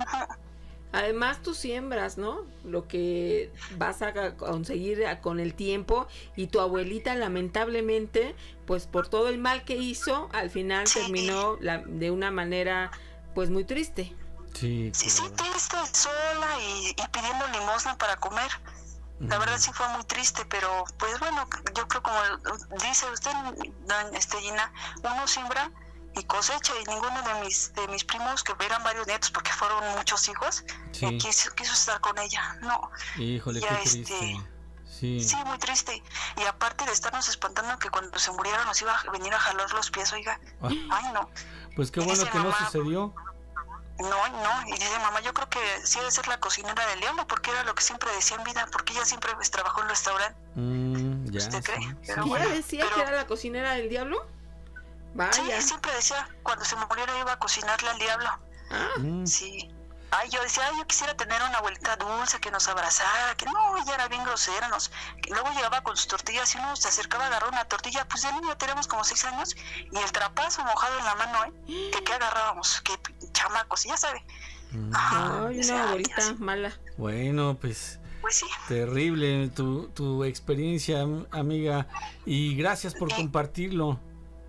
[SPEAKER 2] Además tú siembras, ¿no? Lo que vas a conseguir con el tiempo, y tu abuelita lamentablemente, pues por todo el mal que hizo, al final terminó de una manera pues muy triste.
[SPEAKER 5] Sí, triste, sola y pidiendo limosna para comer. La verdad sí fue muy triste, pero pues bueno, yo creo como dice usted, Gina, uno siembra y cosecha, y ninguno de mis primos, que eran varios nietos porque fueron muchos hijos, quiso estar con ella. No.
[SPEAKER 4] Híjole,
[SPEAKER 5] ya,
[SPEAKER 4] qué triste.
[SPEAKER 5] Sí, muy triste. Y aparte de estarnos espantando que cuando se murieron nos iba a venir a jalar los pies, oiga. Ay, no.
[SPEAKER 4] Pues qué bueno que
[SPEAKER 5] mamá,
[SPEAKER 4] no sucedió.
[SPEAKER 5] No, y dice mamá, yo creo que sí debe ser la cocinera del diablo, porque era lo que siempre decía en vida, porque ella siempre trabajó en un restaurante. ¿Usted cree? Pero
[SPEAKER 2] ¿Y ella decía que era la cocinera del diablo? Vaya.
[SPEAKER 5] Sí, siempre decía, cuando se muriera iba a cocinarle al diablo. Sí. Ay, yo decía, yo quisiera tener una abuelita dulce que nos abrazara, que no, ella era bien grosera, que luego llegaba con sus tortillas y uno se acercaba a agarrar una tortilla, pues de niño teníamos como 6 años, y el trapazo mojado en la mano, que agarrábamos, que chamacos, ya sabe.
[SPEAKER 2] Ay, una abuelita mala.
[SPEAKER 4] Bueno, pues
[SPEAKER 5] sí.
[SPEAKER 4] Terrible tu experiencia, amiga, y gracias por compartirlo.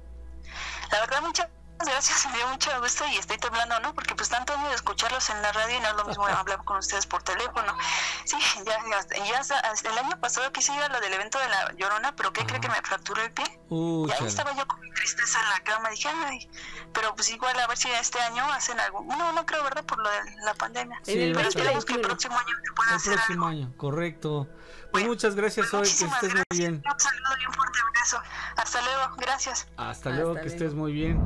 [SPEAKER 5] La verdad, muchas gracias, me dio mucho gusto y estoy temblando, ¿no? Porque pues tanto de escucharlos en la radio y no es lo mismo hablar con ustedes por teléfono. Sí, ya el año pasado quise ir a lo del evento de la Llorona, pero ¿qué cree? Que me fracturó el pie? Y ahí estaba yo con mi tristeza en la cama, dije, ay, pero pues igual a ver si este año hacen algo. No creo, ¿verdad? Por lo de la pandemia.
[SPEAKER 2] En el
[SPEAKER 5] esperemos que el próximo año se pueda hacer algo.
[SPEAKER 4] El próximo año, correcto. Pues muchas gracias hoy, que estés muy bien.
[SPEAKER 5] Un saludo y un fuerte abrazo. Hasta luego, gracias.
[SPEAKER 4] Hasta luego, que estés muy bien.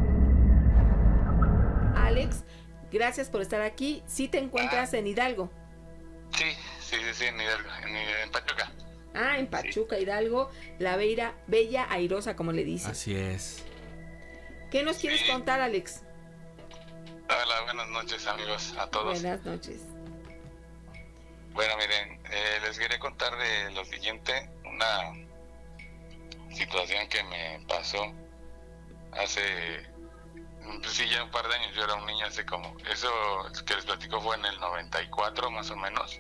[SPEAKER 2] Alex, gracias por estar aquí. ¿Sí te encuentras en Hidalgo?
[SPEAKER 6] Sí, en Hidalgo, en Pachuca.
[SPEAKER 2] En Pachuca, Hidalgo, la bella airosa, como le dicen.
[SPEAKER 4] Así es.
[SPEAKER 2] ¿Qué nos quieres contar, Alex?
[SPEAKER 6] Hola, buenas noches, amigos, a todos.
[SPEAKER 2] Buenas noches.
[SPEAKER 6] Bueno, miren, les quería contar de lo siguiente, una situación que me pasó hace, pues sí, ya un par de años. Yo era un niño, hace como, eso que les platico fue en el 94 más o menos.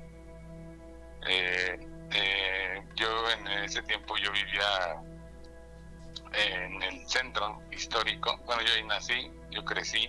[SPEAKER 6] Yo en ese tiempo yo vivía en el centro histórico. Bueno, yo ahí nací, yo crecí,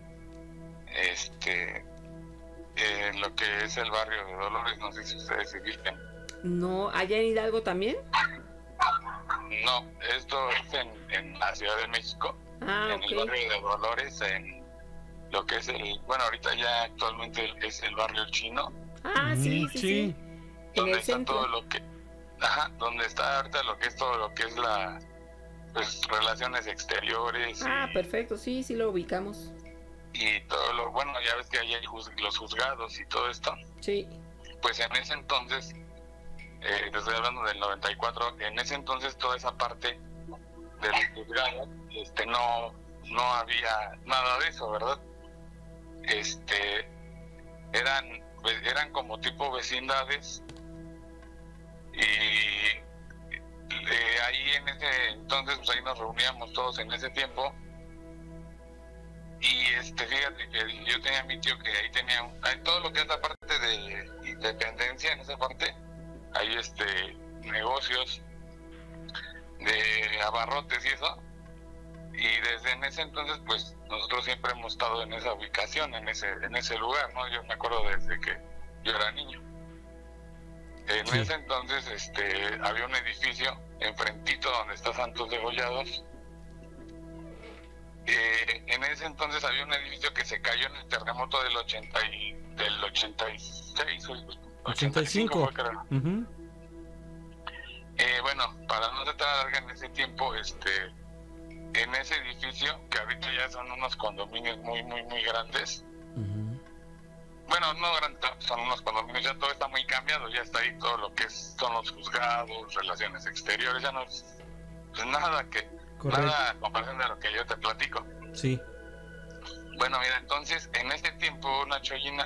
[SPEAKER 6] en lo que es el barrio de Dolores, no sé si ustedes se ubican.
[SPEAKER 2] No, ¿allá en Hidalgo también?
[SPEAKER 6] No, esto es en la Ciudad de México, en el barrio de Dolores, en lo que es bueno, ahorita ya actualmente es el barrio chino.
[SPEAKER 2] Sí.
[SPEAKER 6] Donde está todo lo que, ajá, donde está ahorita lo que es todo lo que es la, pues, relaciones exteriores.
[SPEAKER 2] Ah, perfecto, sí, sí lo ubicamos.
[SPEAKER 6] Y todo lo, bueno, ya ves que ahí hay los juzgados y todo esto.
[SPEAKER 2] Sí.
[SPEAKER 6] Pues en ese entonces, te estoy hablando del 94, en ese entonces toda esa parte de los juzgados, no había nada de eso, ¿verdad? Eran como tipo vecindades, y ahí en ese entonces, pues ahí nos reuníamos todos en ese tiempo. Y fíjate que yo tenía a mi tío que ahí tenía todo lo que es la parte de Independencia, en esa parte hay negocios de abarrotes y eso. Y desde en ese entonces, pues nosotros siempre hemos estado en esa ubicación, en ese lugar, ¿no? Yo me acuerdo desde que yo era niño. En
[SPEAKER 4] Sí.
[SPEAKER 6] ese entonces había un edificio enfrentito donde está Santos Degollados. En ese entonces había un edificio que se cayó en el terremoto del 86 o
[SPEAKER 4] 85.
[SPEAKER 6] fue, creo.
[SPEAKER 4] Ujú.
[SPEAKER 6] Bueno, para no ser tan larga, en ese tiempo, en ese edificio, que ahorita ya son unos condominios muy, muy, muy grandes.
[SPEAKER 4] Ujú.
[SPEAKER 6] Bueno, no grandes, son unos condominios, ya todo está muy cambiado, ya está ahí todo lo que son los juzgados, relaciones exteriores, ya no es pues nada
[SPEAKER 4] Correcto.
[SPEAKER 6] nada a comparación de lo que yo te platico.
[SPEAKER 4] Sí.
[SPEAKER 6] Bueno, mira, entonces, en ese tiempo, una chollina,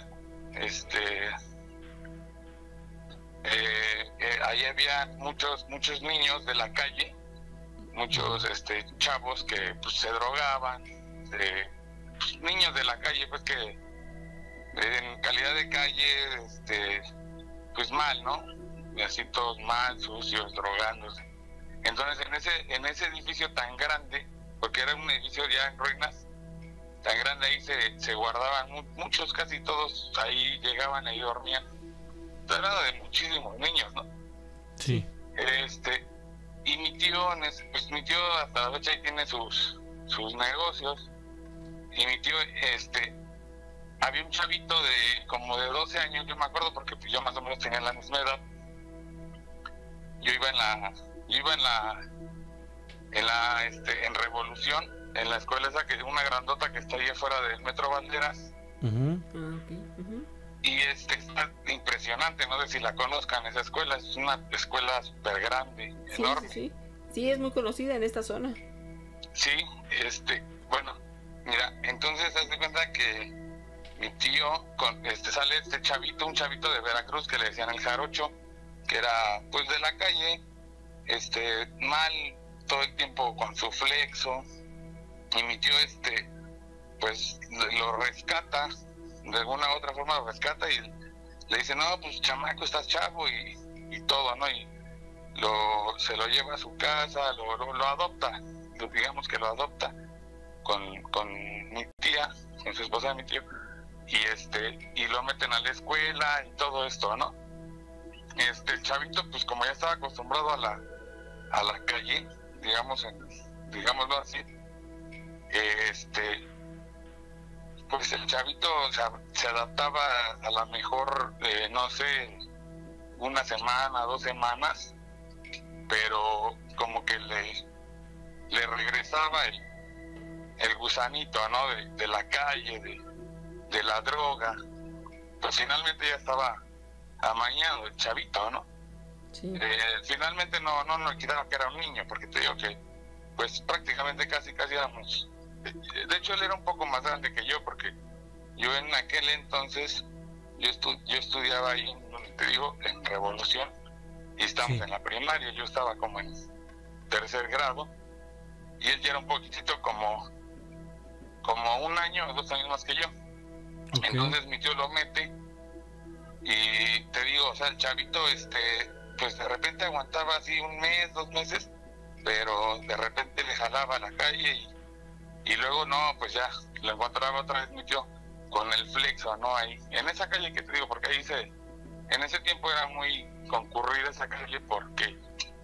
[SPEAKER 6] ahí había muchos niños de la calle, muchos chavos que pues se drogaban, pues, niños de la calle, pues que en calidad de calle, pues mal, ¿no? Y así todos mal, sucios, drogándose. Entonces en ese edificio tan grande, porque era un edificio ya en ruinas, tan grande, ahí se guardaban muchos, casi todos ahí llegaban, ahí dormían. Era de muchísimos niños, ¿no?
[SPEAKER 4] Sí.
[SPEAKER 6] Y mi tío, pues mi tío hasta la fecha ahí tiene sus negocios, y mi tío, había un chavito de como de 12 años, yo me acuerdo, porque pues yo más o menos tenía la misma edad. Yo iba en Revolución, en la escuela esa, que es una grandota que está ahí afuera del Metro Banderas.
[SPEAKER 4] Ujú.
[SPEAKER 2] Ah, ok. Ujú.
[SPEAKER 6] Y está impresionante, no sé si la conozcan, esa escuela, es una escuela súper grande,
[SPEAKER 2] Sí,
[SPEAKER 6] enorme.
[SPEAKER 2] sí, sí. Sí, es muy conocida en esta zona.
[SPEAKER 6] Sí, bueno, mira, entonces haz de cuenta que mi tío, sale un chavito de Veracruz que le decían el jarocho, que era pues de la calle, mal, todo el tiempo con su flexo, y mi tío pues lo rescata, de alguna u otra forma lo rescata y le dice, no, pues chamaco, estás chavo y todo, ¿no? Y se lo lleva a su casa, lo adopta, digamos que lo adopta con mi tía, con su esposa de mi tío, y lo meten a la escuela y todo esto, ¿no? El chavito, pues como ya estaba acostumbrado a la calle, digámoslo así, pues el chavito se adaptaba a la mejor, no sé, una semana, 2 semanas, pero como que le regresaba el gusanito, ¿no? De la calle, de la droga. Pues finalmente ya estaba amañado el chavito, ¿no?
[SPEAKER 2] Sí.
[SPEAKER 6] Finalmente no le quitaba que era un niño, porque te digo que pues prácticamente casi éramos. De hecho él era un poco más grande que yo, porque yo en aquel entonces yo estudiaba ahí, donde te digo, en Revolución, y estábamos
[SPEAKER 4] Sí.
[SPEAKER 6] en la primaria. Yo estaba como en 3er grado y él ya era un poquitito como 1 año o 2 años más que yo.
[SPEAKER 4] Ok.
[SPEAKER 6] Entonces mi tío lo mete y te digo, o sea, el chavito pues de repente aguantaba así 1 mes, 2 meses, pero de repente le jalaba a la calle y luego no, pues ya lo encontraba otra vez mi tío con el flexo, ¿no? Ahí, en esa calle que te digo, porque ahí en ese tiempo era muy concurrida esa calle, porque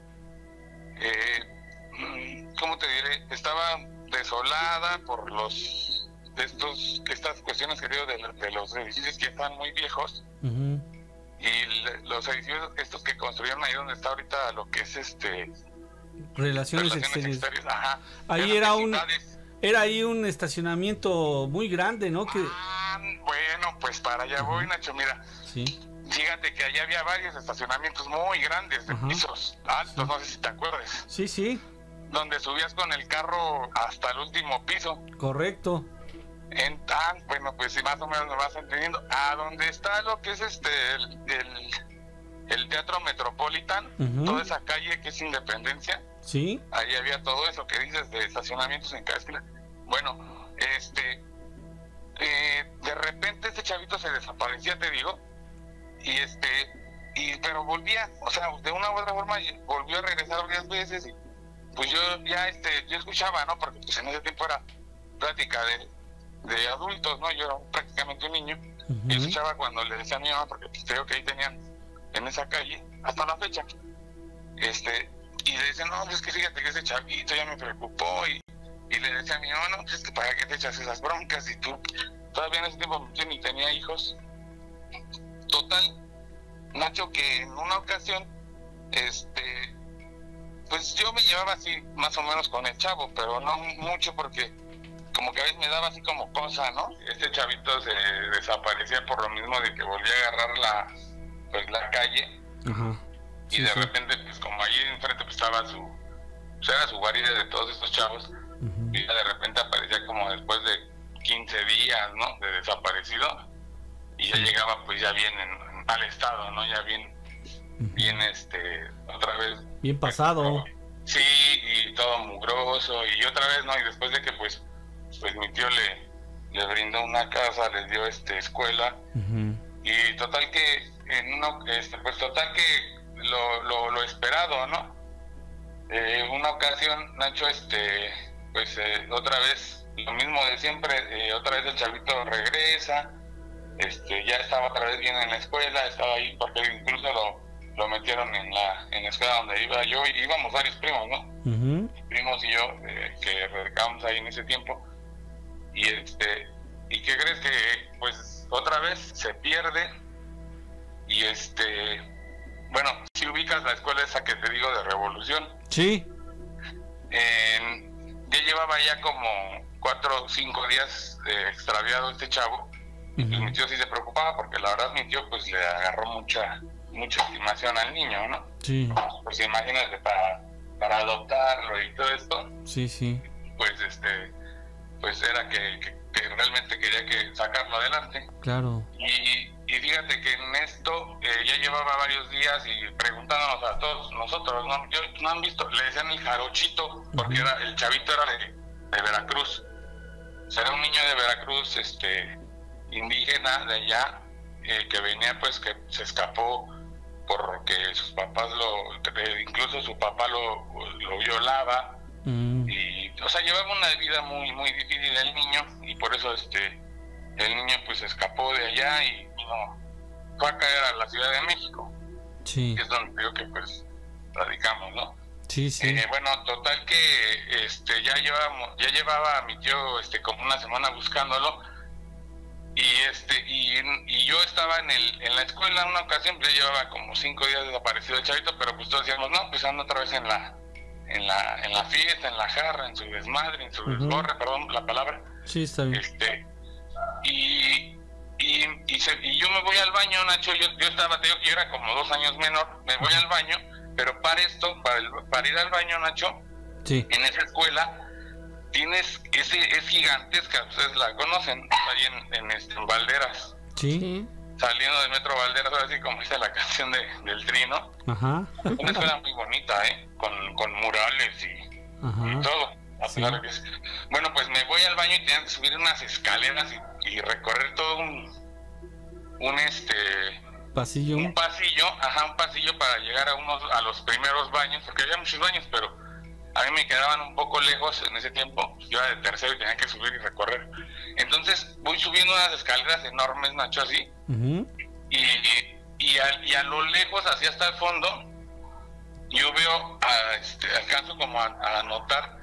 [SPEAKER 6] ¿cómo te diré? Estaba desolada por estas cuestiones que digo de los edificios que están muy viejos,
[SPEAKER 4] Ujú.
[SPEAKER 6] y los edificios estos que construyeron ahí donde está ahorita lo que es
[SPEAKER 4] Relaciones exteriores.
[SPEAKER 6] Ajá.
[SPEAKER 4] Ahí era ahí un estacionamiento muy grande, ¿no?
[SPEAKER 6] Bueno, pues para allá voy, Nacho, mira.
[SPEAKER 4] Sí.
[SPEAKER 6] Fíjate que allá había varios estacionamientos muy grandes, de pisos altos, no sé si te acuerdas.
[SPEAKER 4] Sí, sí.
[SPEAKER 6] Donde subías con el carro hasta el último piso.
[SPEAKER 4] Correcto.
[SPEAKER 6] Bueno, pues si más o menos me vas entendiendo. A donde está lo que es el Teatro Metropolitan, toda esa calle que es Independencia.
[SPEAKER 4] Sí.
[SPEAKER 6] Ahí había todo eso que dices de estacionamientos en cada esquina. Bueno, de repente este chavito se desaparecía, te digo, pero volvía, o sea, de una u otra forma volvió a regresar varias veces y pues yo ya yo escuchaba, ¿no? Porque pues en ese tiempo era plática de adultos, ¿no? Yo era prácticamente un niño y escuchaba cuando le decía a mi mamá, porque pues, creo que ahí tenían en esa calle hasta la fecha, y le decían, no, pues es que fíjate que ese chavito ya me preocupó y le decía a mi mamá, no, pues es que para qué te echas esas broncas y tú todavía en ese tiempo yo ni tenía hijos. Total, Nacho, que en una ocasión pues yo me llevaba así más o menos con el chavo, pero no mucho porque como que a veces me daba así como cosa, ¿no? Este chavito se desaparecía por lo mismo de que volvía a agarrar la calle.
[SPEAKER 4] Ajá.
[SPEAKER 6] Y de repente, pues como ahí enfrente pues estaba era su guarida de todos estos chavos, y ya de repente aparecía como después de 15 días, ¿no? De desaparecido, y ya llegaba pues ya bien en mal estado, ¿no? Ya bien, otra vez.
[SPEAKER 4] Bien pasado.
[SPEAKER 6] Sí, y todo mugroso, y otra vez, ¿no? Y después de que pues mi tío le brindó una casa, les dio escuela, y total que lo esperado, ¿no? Una ocasión, Nacho, otra vez lo mismo de siempre, otra vez el chavito regresa, ya estaba otra vez bien en la escuela, estaba ahí porque incluso lo metieron en la escuela donde iba yo, y íbamos varios primos, ¿no? Primos y yo, que radicábamos ahí en ese tiempo, y ¿qué crees? Que pues otra vez se pierde, y bueno, si ubicas la escuela esa que te digo de Revolución.
[SPEAKER 4] Sí.
[SPEAKER 6] Ya llevaba ya como 4 o 5 días extraviado este chavo, y pues mi tío sí se preocupaba porque la verdad mi tío pues le agarró mucha estimación al niño, ¿no? Sí. Pues imagínate, para adoptarlo y todo esto.
[SPEAKER 4] Sí, sí.
[SPEAKER 6] Pues era que realmente quería que sacarlo adelante.
[SPEAKER 4] Claro.
[SPEAKER 6] Y fíjate que en esto ya llevaba varios días y preguntándonos a todos nosotros, ¿no han visto? Le decían el jarochito, porque el chavito era de Veracruz. O sea, era un niño de Veracruz, indígena de allá, que venía, pues, que se escapó porque sus papás incluso su papá lo violaba. Y, o sea, llevaba una vida muy, muy difícil el niño, y por eso el niño pues escapó de allá y fue a caer a la Ciudad de México. Sí. Que es donde creo que pues radicamos, ¿no? Sí, sí. Bueno, total que ya llevaba a mi tío como una semana buscándolo, y yo estaba en la escuela en una ocasión, ya llevaba como 5 días desaparecido el chavito, pero pues todos decíamos, no, pues anda otra vez en la fiesta, en la jarra, en su desmadre, en su desborre, perdón la palabra. Sí, está bien. Y yo me voy al baño, Nacho, yo estaba, te digo que yo era como 2 años menor, me voy al baño, pero para ir al baño, Nacho, sí, en esa escuela es gigantesca, ustedes la conocen, ahí en Valderas. Sí. Saliendo del metro Valderas, ahora sí como dice la canción del Trino. Ajá. Una escuela muy bonita, con murales y todo. Sí. Bueno, pues me voy al baño y tenía que subir unas escaleras y recorrer todo un pasillo. Un pasillo para llegar a los primeros baños, porque había muchos baños, pero a mí me quedaban un poco lejos en ese tiempo. Yo era de tercero y tenía que subir y recorrer. Entonces voy subiendo unas escaleras enormes, Nacho, así. Y a lo lejos, así hasta el fondo, yo veo, alcanzo como a notar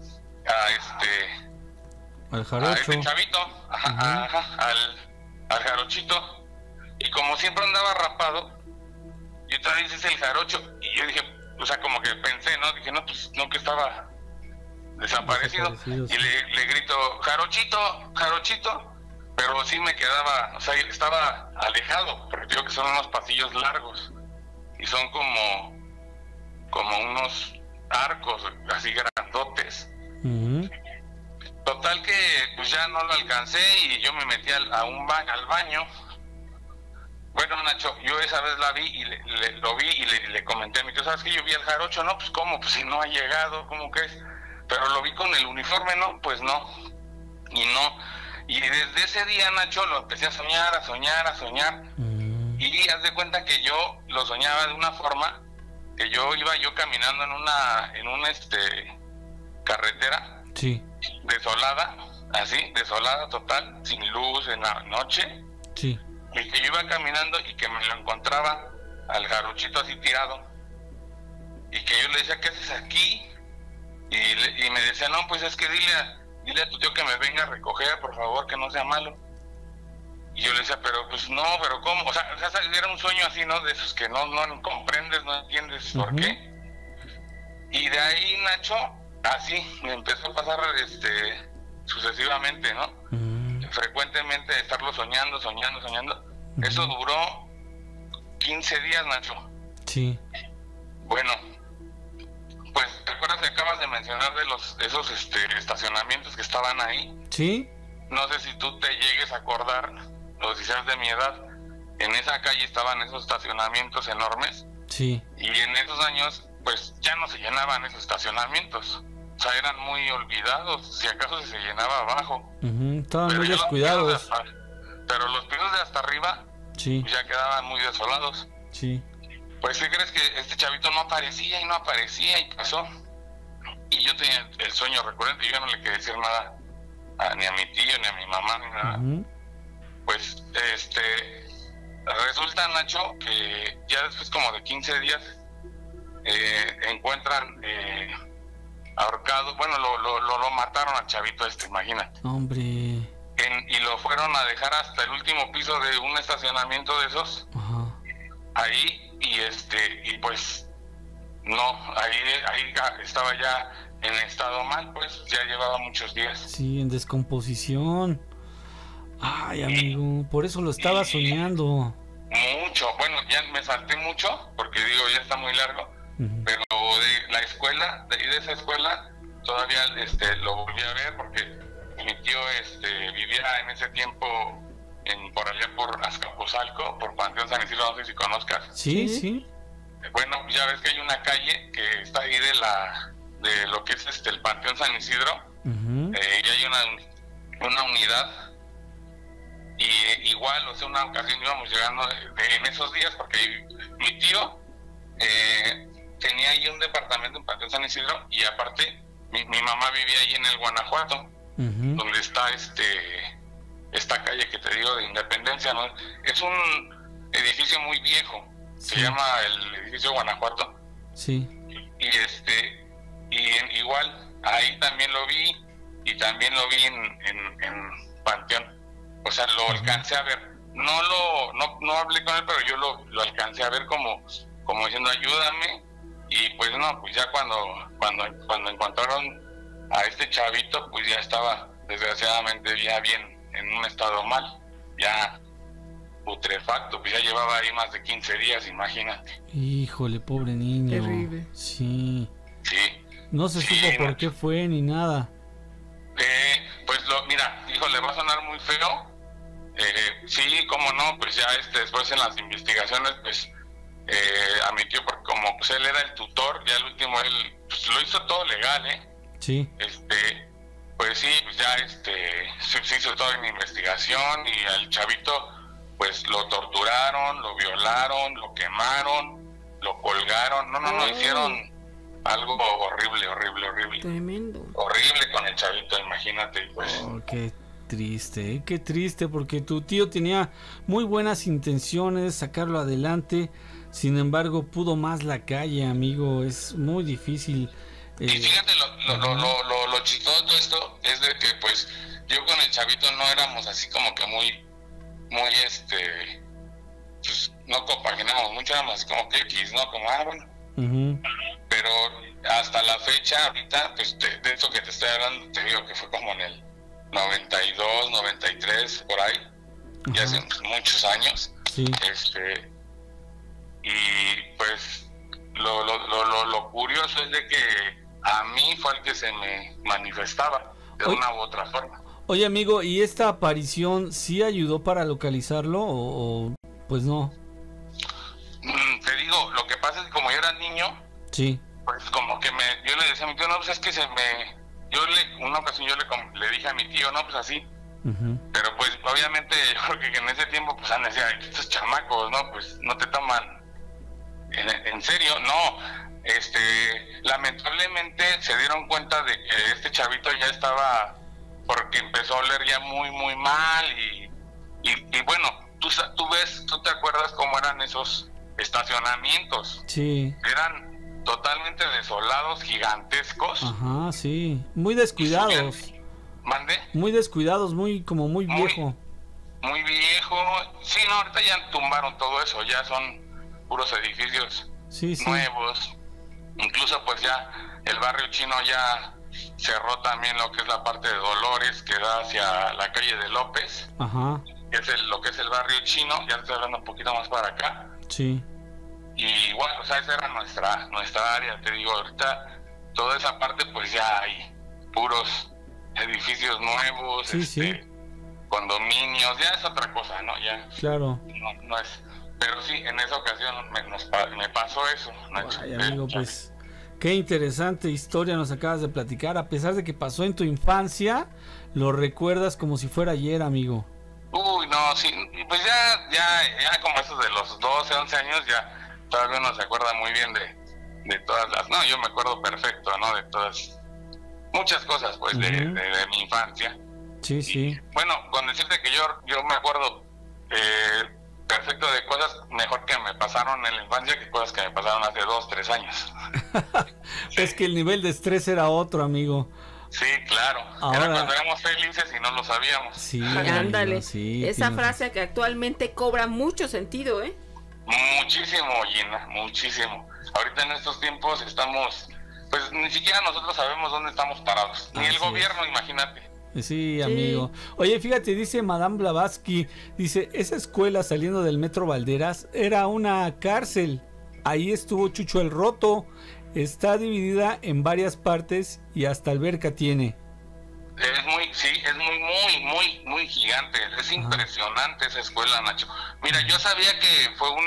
[SPEAKER 4] al jarocho,
[SPEAKER 6] a este chavito, al jarochito, y como siempre andaba rapado, y otra vez es el jarocho. Y yo dije, o sea, como que pensé, ¿no? Dije, no, pues no, que estaba desaparecido.
[SPEAKER 4] Sí.
[SPEAKER 6] Y le grito, Jarochito, Jarochito. Pero sí me quedaba, o sea, estaba alejado, porque digo que son unos pasillos largos. Y son como unos arcos así grandotes. Total que pues ya no lo alcancé y yo me metí al baño. Bueno, Nacho, yo esa vez la vi y lo vi y le comenté a mi tío, ¿sabes qué? Yo vi al jarocho, ¿no? Pues ¿cómo? Pues si no ha llegado, ¿cómo crees? Pero lo vi con el uniforme, ¿no? Pues no. Y no. Y desde ese día, Nacho, lo empecé a soñar. Y haz de cuenta que yo lo soñaba de una forma que yo iba caminando en una carretera.
[SPEAKER 4] Sí.
[SPEAKER 6] Desolada, así, desolada total, sin luz en la noche.
[SPEAKER 4] Sí.
[SPEAKER 6] Y que yo iba caminando y que me lo encontraba al jarochito así tirado. Y que yo le decía, ¿qué haces aquí? Y me decía, no, pues es que dile a tu tío que me venga a recoger, por favor, que no sea malo. Y yo le decía, pero pues no, pero ¿cómo? O sea, era un sueño así, ¿no? De esos que no comprendes, no entiendes por qué. Y de ahí, Nacho, así me empezó a pasar sucesivamente, ¿no? Frecuentemente estarlo soñando. Eso duró 15 días, Nacho.
[SPEAKER 4] Sí.
[SPEAKER 6] Bueno, pues, ¿te acuerdas que acabas de mencionar de esos estacionamientos que estaban ahí?
[SPEAKER 4] Sí.
[SPEAKER 6] No sé si tú te llegues a acordar, o si seas de mi edad, en esa calle estaban esos estacionamientos enormes.
[SPEAKER 4] Sí.
[SPEAKER 6] Y en esos años, pues, ya no se llenaban esos estacionamientos. O sea, eran muy olvidados, si acaso se llenaba abajo.
[SPEAKER 4] Estaban muy descuidados.
[SPEAKER 6] Pero los pisos de hasta arriba,
[SPEAKER 4] sí,
[SPEAKER 6] ya quedaban muy desolados.
[SPEAKER 4] Sí.
[SPEAKER 6] Pues, ¿qué crees? Que este chavito no aparecía y pasó. Y yo tenía el sueño recurrente y yo no le quería decir nada ni a mi tío, ni a mi mamá, ni nada. Pues, resulta, Nacho, que ya después como de 15 días encuentran ahorcado, bueno, lo mataron al chavito imagínate.
[SPEAKER 4] Hombre.
[SPEAKER 6] Y lo fueron a dejar hasta el último piso de un estacionamiento de esos.
[SPEAKER 4] Ajá.
[SPEAKER 6] Ahí, y pues, no, ahí estaba ya en estado mal, pues, ya llevaba muchos días.
[SPEAKER 4] Sí, en descomposición. Ay, amigo, por eso lo estaba soñando.
[SPEAKER 6] Mucho, bueno, ya me salté mucho, porque digo, ya está muy largo. Pero de la escuela, de esa escuela, todavía lo volví a ver porque mi tío vivía en ese tiempo por allá por Azcapotzalco, por Panteón San Isidro, no sé si conozcas.
[SPEAKER 4] Sí.
[SPEAKER 6] Bueno, ya ves que hay una calle que está ahí de lo que es el Panteón San Isidro, y hay una unidad. Y igual, o sea, una ocasión íbamos llegando en esos días porque mi tío tenía ahí un departamento en Panteón San Isidro y aparte mi mamá vivía ahí en el Guanajuato, donde está esta calle que te digo de Independencia, ¿no? Es un edificio muy viejo, se llama el edificio Guanajuato.
[SPEAKER 4] Sí.
[SPEAKER 6] Y igual ahí también lo vi y también lo vi en Panteón. O sea, lo alcancé a ver. No hablé con él, pero yo lo alcancé a ver como diciendo ayúdame. Y pues no, pues ya cuando encontraron a este chavito, pues ya estaba desgraciadamente ya bien en un estado mal, ya putrefacto, pues ya llevaba ahí más de 15 días, imagínate.
[SPEAKER 4] Híjole, pobre niño.
[SPEAKER 2] Terrible.
[SPEAKER 4] Sí.
[SPEAKER 6] Sí.
[SPEAKER 4] No se supo por qué fue ni nada.
[SPEAKER 6] Pues mira, híjole, va a sonar muy feo. Sí, cómo no, pues ya después en las investigaciones, pues a mi tío, porque como pues él era el tutor, ya el último él pues, lo hizo todo legal,
[SPEAKER 4] Sí.
[SPEAKER 6] Pues sí, pues ya se hizo toda una investigación y al chavito pues lo torturaron, lo violaron, lo quemaron, lo colgaron, no, hicieron algo horrible.
[SPEAKER 2] Tremendo.
[SPEAKER 6] Horrible con el chavito, imagínate, pues.
[SPEAKER 4] Oh, qué triste, porque tu tío tenía muy buenas intenciones, sacarlo adelante, sin embargo pudo más la calle, amigo, es muy difícil.
[SPEAKER 6] Y fíjate, lo chistoso de esto es de que pues yo con el chavito no éramos así como que muy pues, no compaginamos mucho, nada más como que X, ¿no? Como, bueno.
[SPEAKER 4] Ujú.
[SPEAKER 6] Pero hasta la fecha, ahorita, pues de eso que te estoy hablando, te digo que fue como en el 92, 93, por ahí, ya hace muchos años.
[SPEAKER 4] Sí.
[SPEAKER 6] Y pues lo curioso es de que a mí fue el que se me manifestaba de una u otra forma.
[SPEAKER 4] Oye, amigo, ¿y esta aparición sí ayudó para localizarlo o pues no?
[SPEAKER 6] Te digo, lo que pasa es que como yo era niño,
[SPEAKER 4] Sí.
[SPEAKER 6] pues como que yo le decía a mi tío, no, pues es que una ocasión yo le dije a mi tío, no, pues así.
[SPEAKER 4] Ujú.
[SPEAKER 6] Pero pues obviamente yo creo que en ese tiempo pues han decía, estos chamacos, ¿no? Pues no te toman en serio, no. Lamentablemente se dieron cuenta de que este chavito ya estaba, porque empezó a oler ya muy, muy mal y bueno, tú te acuerdas cómo eran esos estacionamientos.
[SPEAKER 4] Sí.
[SPEAKER 6] Eran totalmente desolados, gigantescos.
[SPEAKER 4] Ajá, sí. Muy descuidados.
[SPEAKER 6] ¿Mande?
[SPEAKER 4] Muy descuidados, muy viejo.
[SPEAKER 6] Muy viejo. Sí, no, ahorita ya tumbaron todo eso, ya son puros edificios
[SPEAKER 4] Sí, sí.
[SPEAKER 6] nuevos. Incluso pues ya el barrio chino ya cerró también lo que es la parte de Dolores, que da hacia la calle de López,
[SPEAKER 4] Ajá.
[SPEAKER 6] que es lo que es el barrio chino, ya estoy hablando un poquito más para acá.
[SPEAKER 4] Sí.
[SPEAKER 6] Y bueno, o sea, esa era nuestra área, te digo, ahorita toda esa parte pues ya hay puros edificios nuevos,
[SPEAKER 4] Sí, sí.
[SPEAKER 6] condominios, ya es otra cosa, ¿no? Ya
[SPEAKER 4] Claro.
[SPEAKER 6] no es, pero sí, en esa ocasión me pasó eso, Nacho.
[SPEAKER 4] Ay, amigo, pues qué interesante historia nos acabas de platicar. A pesar de que pasó en tu infancia, lo recuerdas como si fuera ayer, amigo.
[SPEAKER 6] Uy, no, sí, pues ya como esos de los 12, 11 años, ya todavía uno se acuerda muy bien de todas no, yo me acuerdo perfecto, ¿no? De todas, muchas cosas, pues, de mi infancia.
[SPEAKER 4] Sí, sí.
[SPEAKER 6] Bueno, con decirte que yo me acuerdo perfecto de cosas mejor que me pasaron en la infancia que cosas que me pasaron hace 2, 3 años. Sí.
[SPEAKER 4] Es que el nivel de estrés era otro, amigo.
[SPEAKER 6] Sí, claro.
[SPEAKER 4] Ahora...
[SPEAKER 6] Era cuando éramos felices y no lo sabíamos.
[SPEAKER 4] Sí,
[SPEAKER 2] ándale.
[SPEAKER 4] Amigo, sí,
[SPEAKER 2] esa frase que actualmente cobra mucho sentido, ¿eh?
[SPEAKER 6] Muchísimo, Gina, muchísimo. Ahorita en estos tiempos estamos, pues ni siquiera nosotros sabemos dónde estamos parados. Ni el gobierno, imagínate.
[SPEAKER 4] Sí, amigo. Oye, fíjate, dice Madame Blavatsky, dice, esa escuela saliendo del Metro Valderas era una cárcel. Ahí estuvo Chucho el Roto. Está dividida en varias partes y hasta alberca tiene.
[SPEAKER 6] Es muy gigante. Es impresionante esa escuela, Nacho. Mira, yo sabía que fue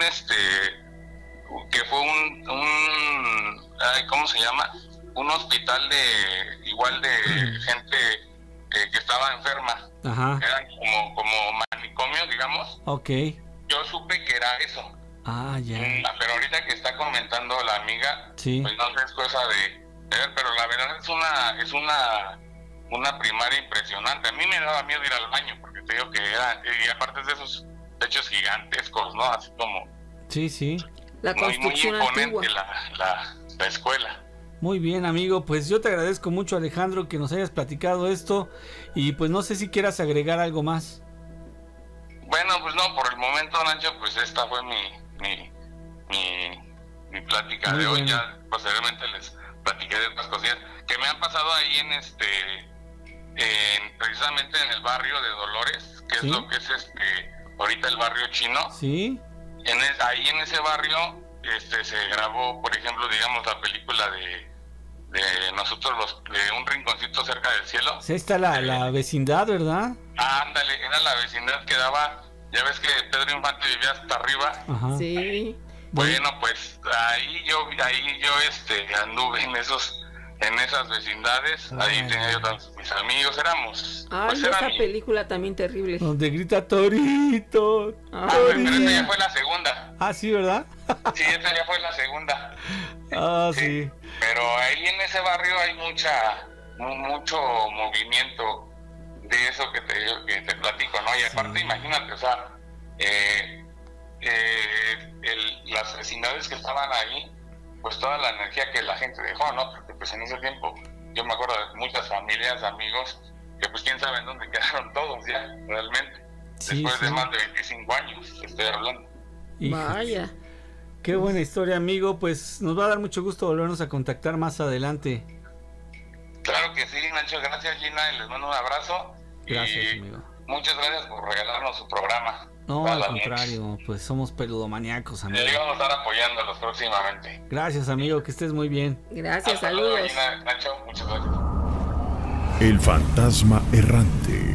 [SPEAKER 6] ¿cómo se llama? Un hospital de gente que estaba enferma.
[SPEAKER 4] Ajá.
[SPEAKER 6] Eran como manicomio, digamos.
[SPEAKER 4] Ok.
[SPEAKER 6] Yo supe que era eso.
[SPEAKER 4] Ah, ya.
[SPEAKER 6] Pero ahorita que está comentando la amiga,
[SPEAKER 4] sí.
[SPEAKER 6] Pues no sé, es cosa de ver, pero la verdad es una primaria impresionante. A mí me daba miedo ir al baño, porque te digo que y aparte de esos techos gigantescos, ¿no? Así como...
[SPEAKER 2] Sí, sí. La construcción
[SPEAKER 6] muy imponente
[SPEAKER 2] antigua.
[SPEAKER 6] la escuela.
[SPEAKER 4] Muy bien, amigo, pues yo te agradezco mucho, Alejandro, que nos hayas platicado esto y pues no sé si quieras agregar algo más.
[SPEAKER 6] Bueno, pues no, por el momento, Nacho, pues esta fue mi plática muy de hoy. Ya posteriormente les platiqué de otras cosillas que me han pasado ahí precisamente en el barrio de Dolores, que es lo que es ahorita el barrio chino.
[SPEAKER 4] Sí.
[SPEAKER 6] Ahí en ese barrio se grabó, por ejemplo, digamos, la película de nosotros de Un Rinconcito Cerca del Cielo.
[SPEAKER 4] Sí, está la vecindad, ¿verdad?
[SPEAKER 6] Ándale, era la vecindad que daba, ya ves que Pedro Infante vivía hasta arriba.
[SPEAKER 4] Ajá.
[SPEAKER 2] Sí.
[SPEAKER 6] Bueno, pues ahí yo anduve en esas vecindades. Ahí tenía yo mis amigos, éramos.
[SPEAKER 2] Ay, esa película también terrible.
[SPEAKER 4] Donde grita Torito.
[SPEAKER 6] Pero esa ya fue la segunda.
[SPEAKER 4] Ah, sí, ¿verdad?
[SPEAKER 6] Sí, esa ya fue la segunda.
[SPEAKER 4] Ah, sí.
[SPEAKER 6] Pero ahí en ese barrio hay mucho movimiento de eso que te platico, ¿no? Y aparte, imagínate, o sea, las vecindades que estaban ahí, pues toda la energía que la gente dejó, ¿no? Porque pues en ese tiempo yo me acuerdo de muchas familias, amigos, que pues quién sabe en dónde quedaron todos ya, realmente. Sí, después de más de 25 años, estoy hablando.
[SPEAKER 4] Híjole.
[SPEAKER 2] Vaya.
[SPEAKER 4] Qué buena historia, amigo. Pues nos va a dar mucho gusto volvernos a contactar más adelante.
[SPEAKER 6] Claro que sí, Nacho. Gracias, Gina, y les mando un abrazo.
[SPEAKER 4] Gracias,
[SPEAKER 6] y
[SPEAKER 4] amigo.
[SPEAKER 6] muchas gracias por regalarnos su programa.
[SPEAKER 4] No,
[SPEAKER 6] Para
[SPEAKER 4] al
[SPEAKER 6] la
[SPEAKER 4] contrario, pues somos peludomaniacos, amigo.
[SPEAKER 6] Y vamos a estar apoyándolos próximamente.
[SPEAKER 4] Gracias, amigo, que estés muy bien.
[SPEAKER 2] Gracias,
[SPEAKER 6] Hasta luego,
[SPEAKER 2] saludos.
[SPEAKER 6] Gina, Nacho, muchas gracias.
[SPEAKER 1] El fantasma errante.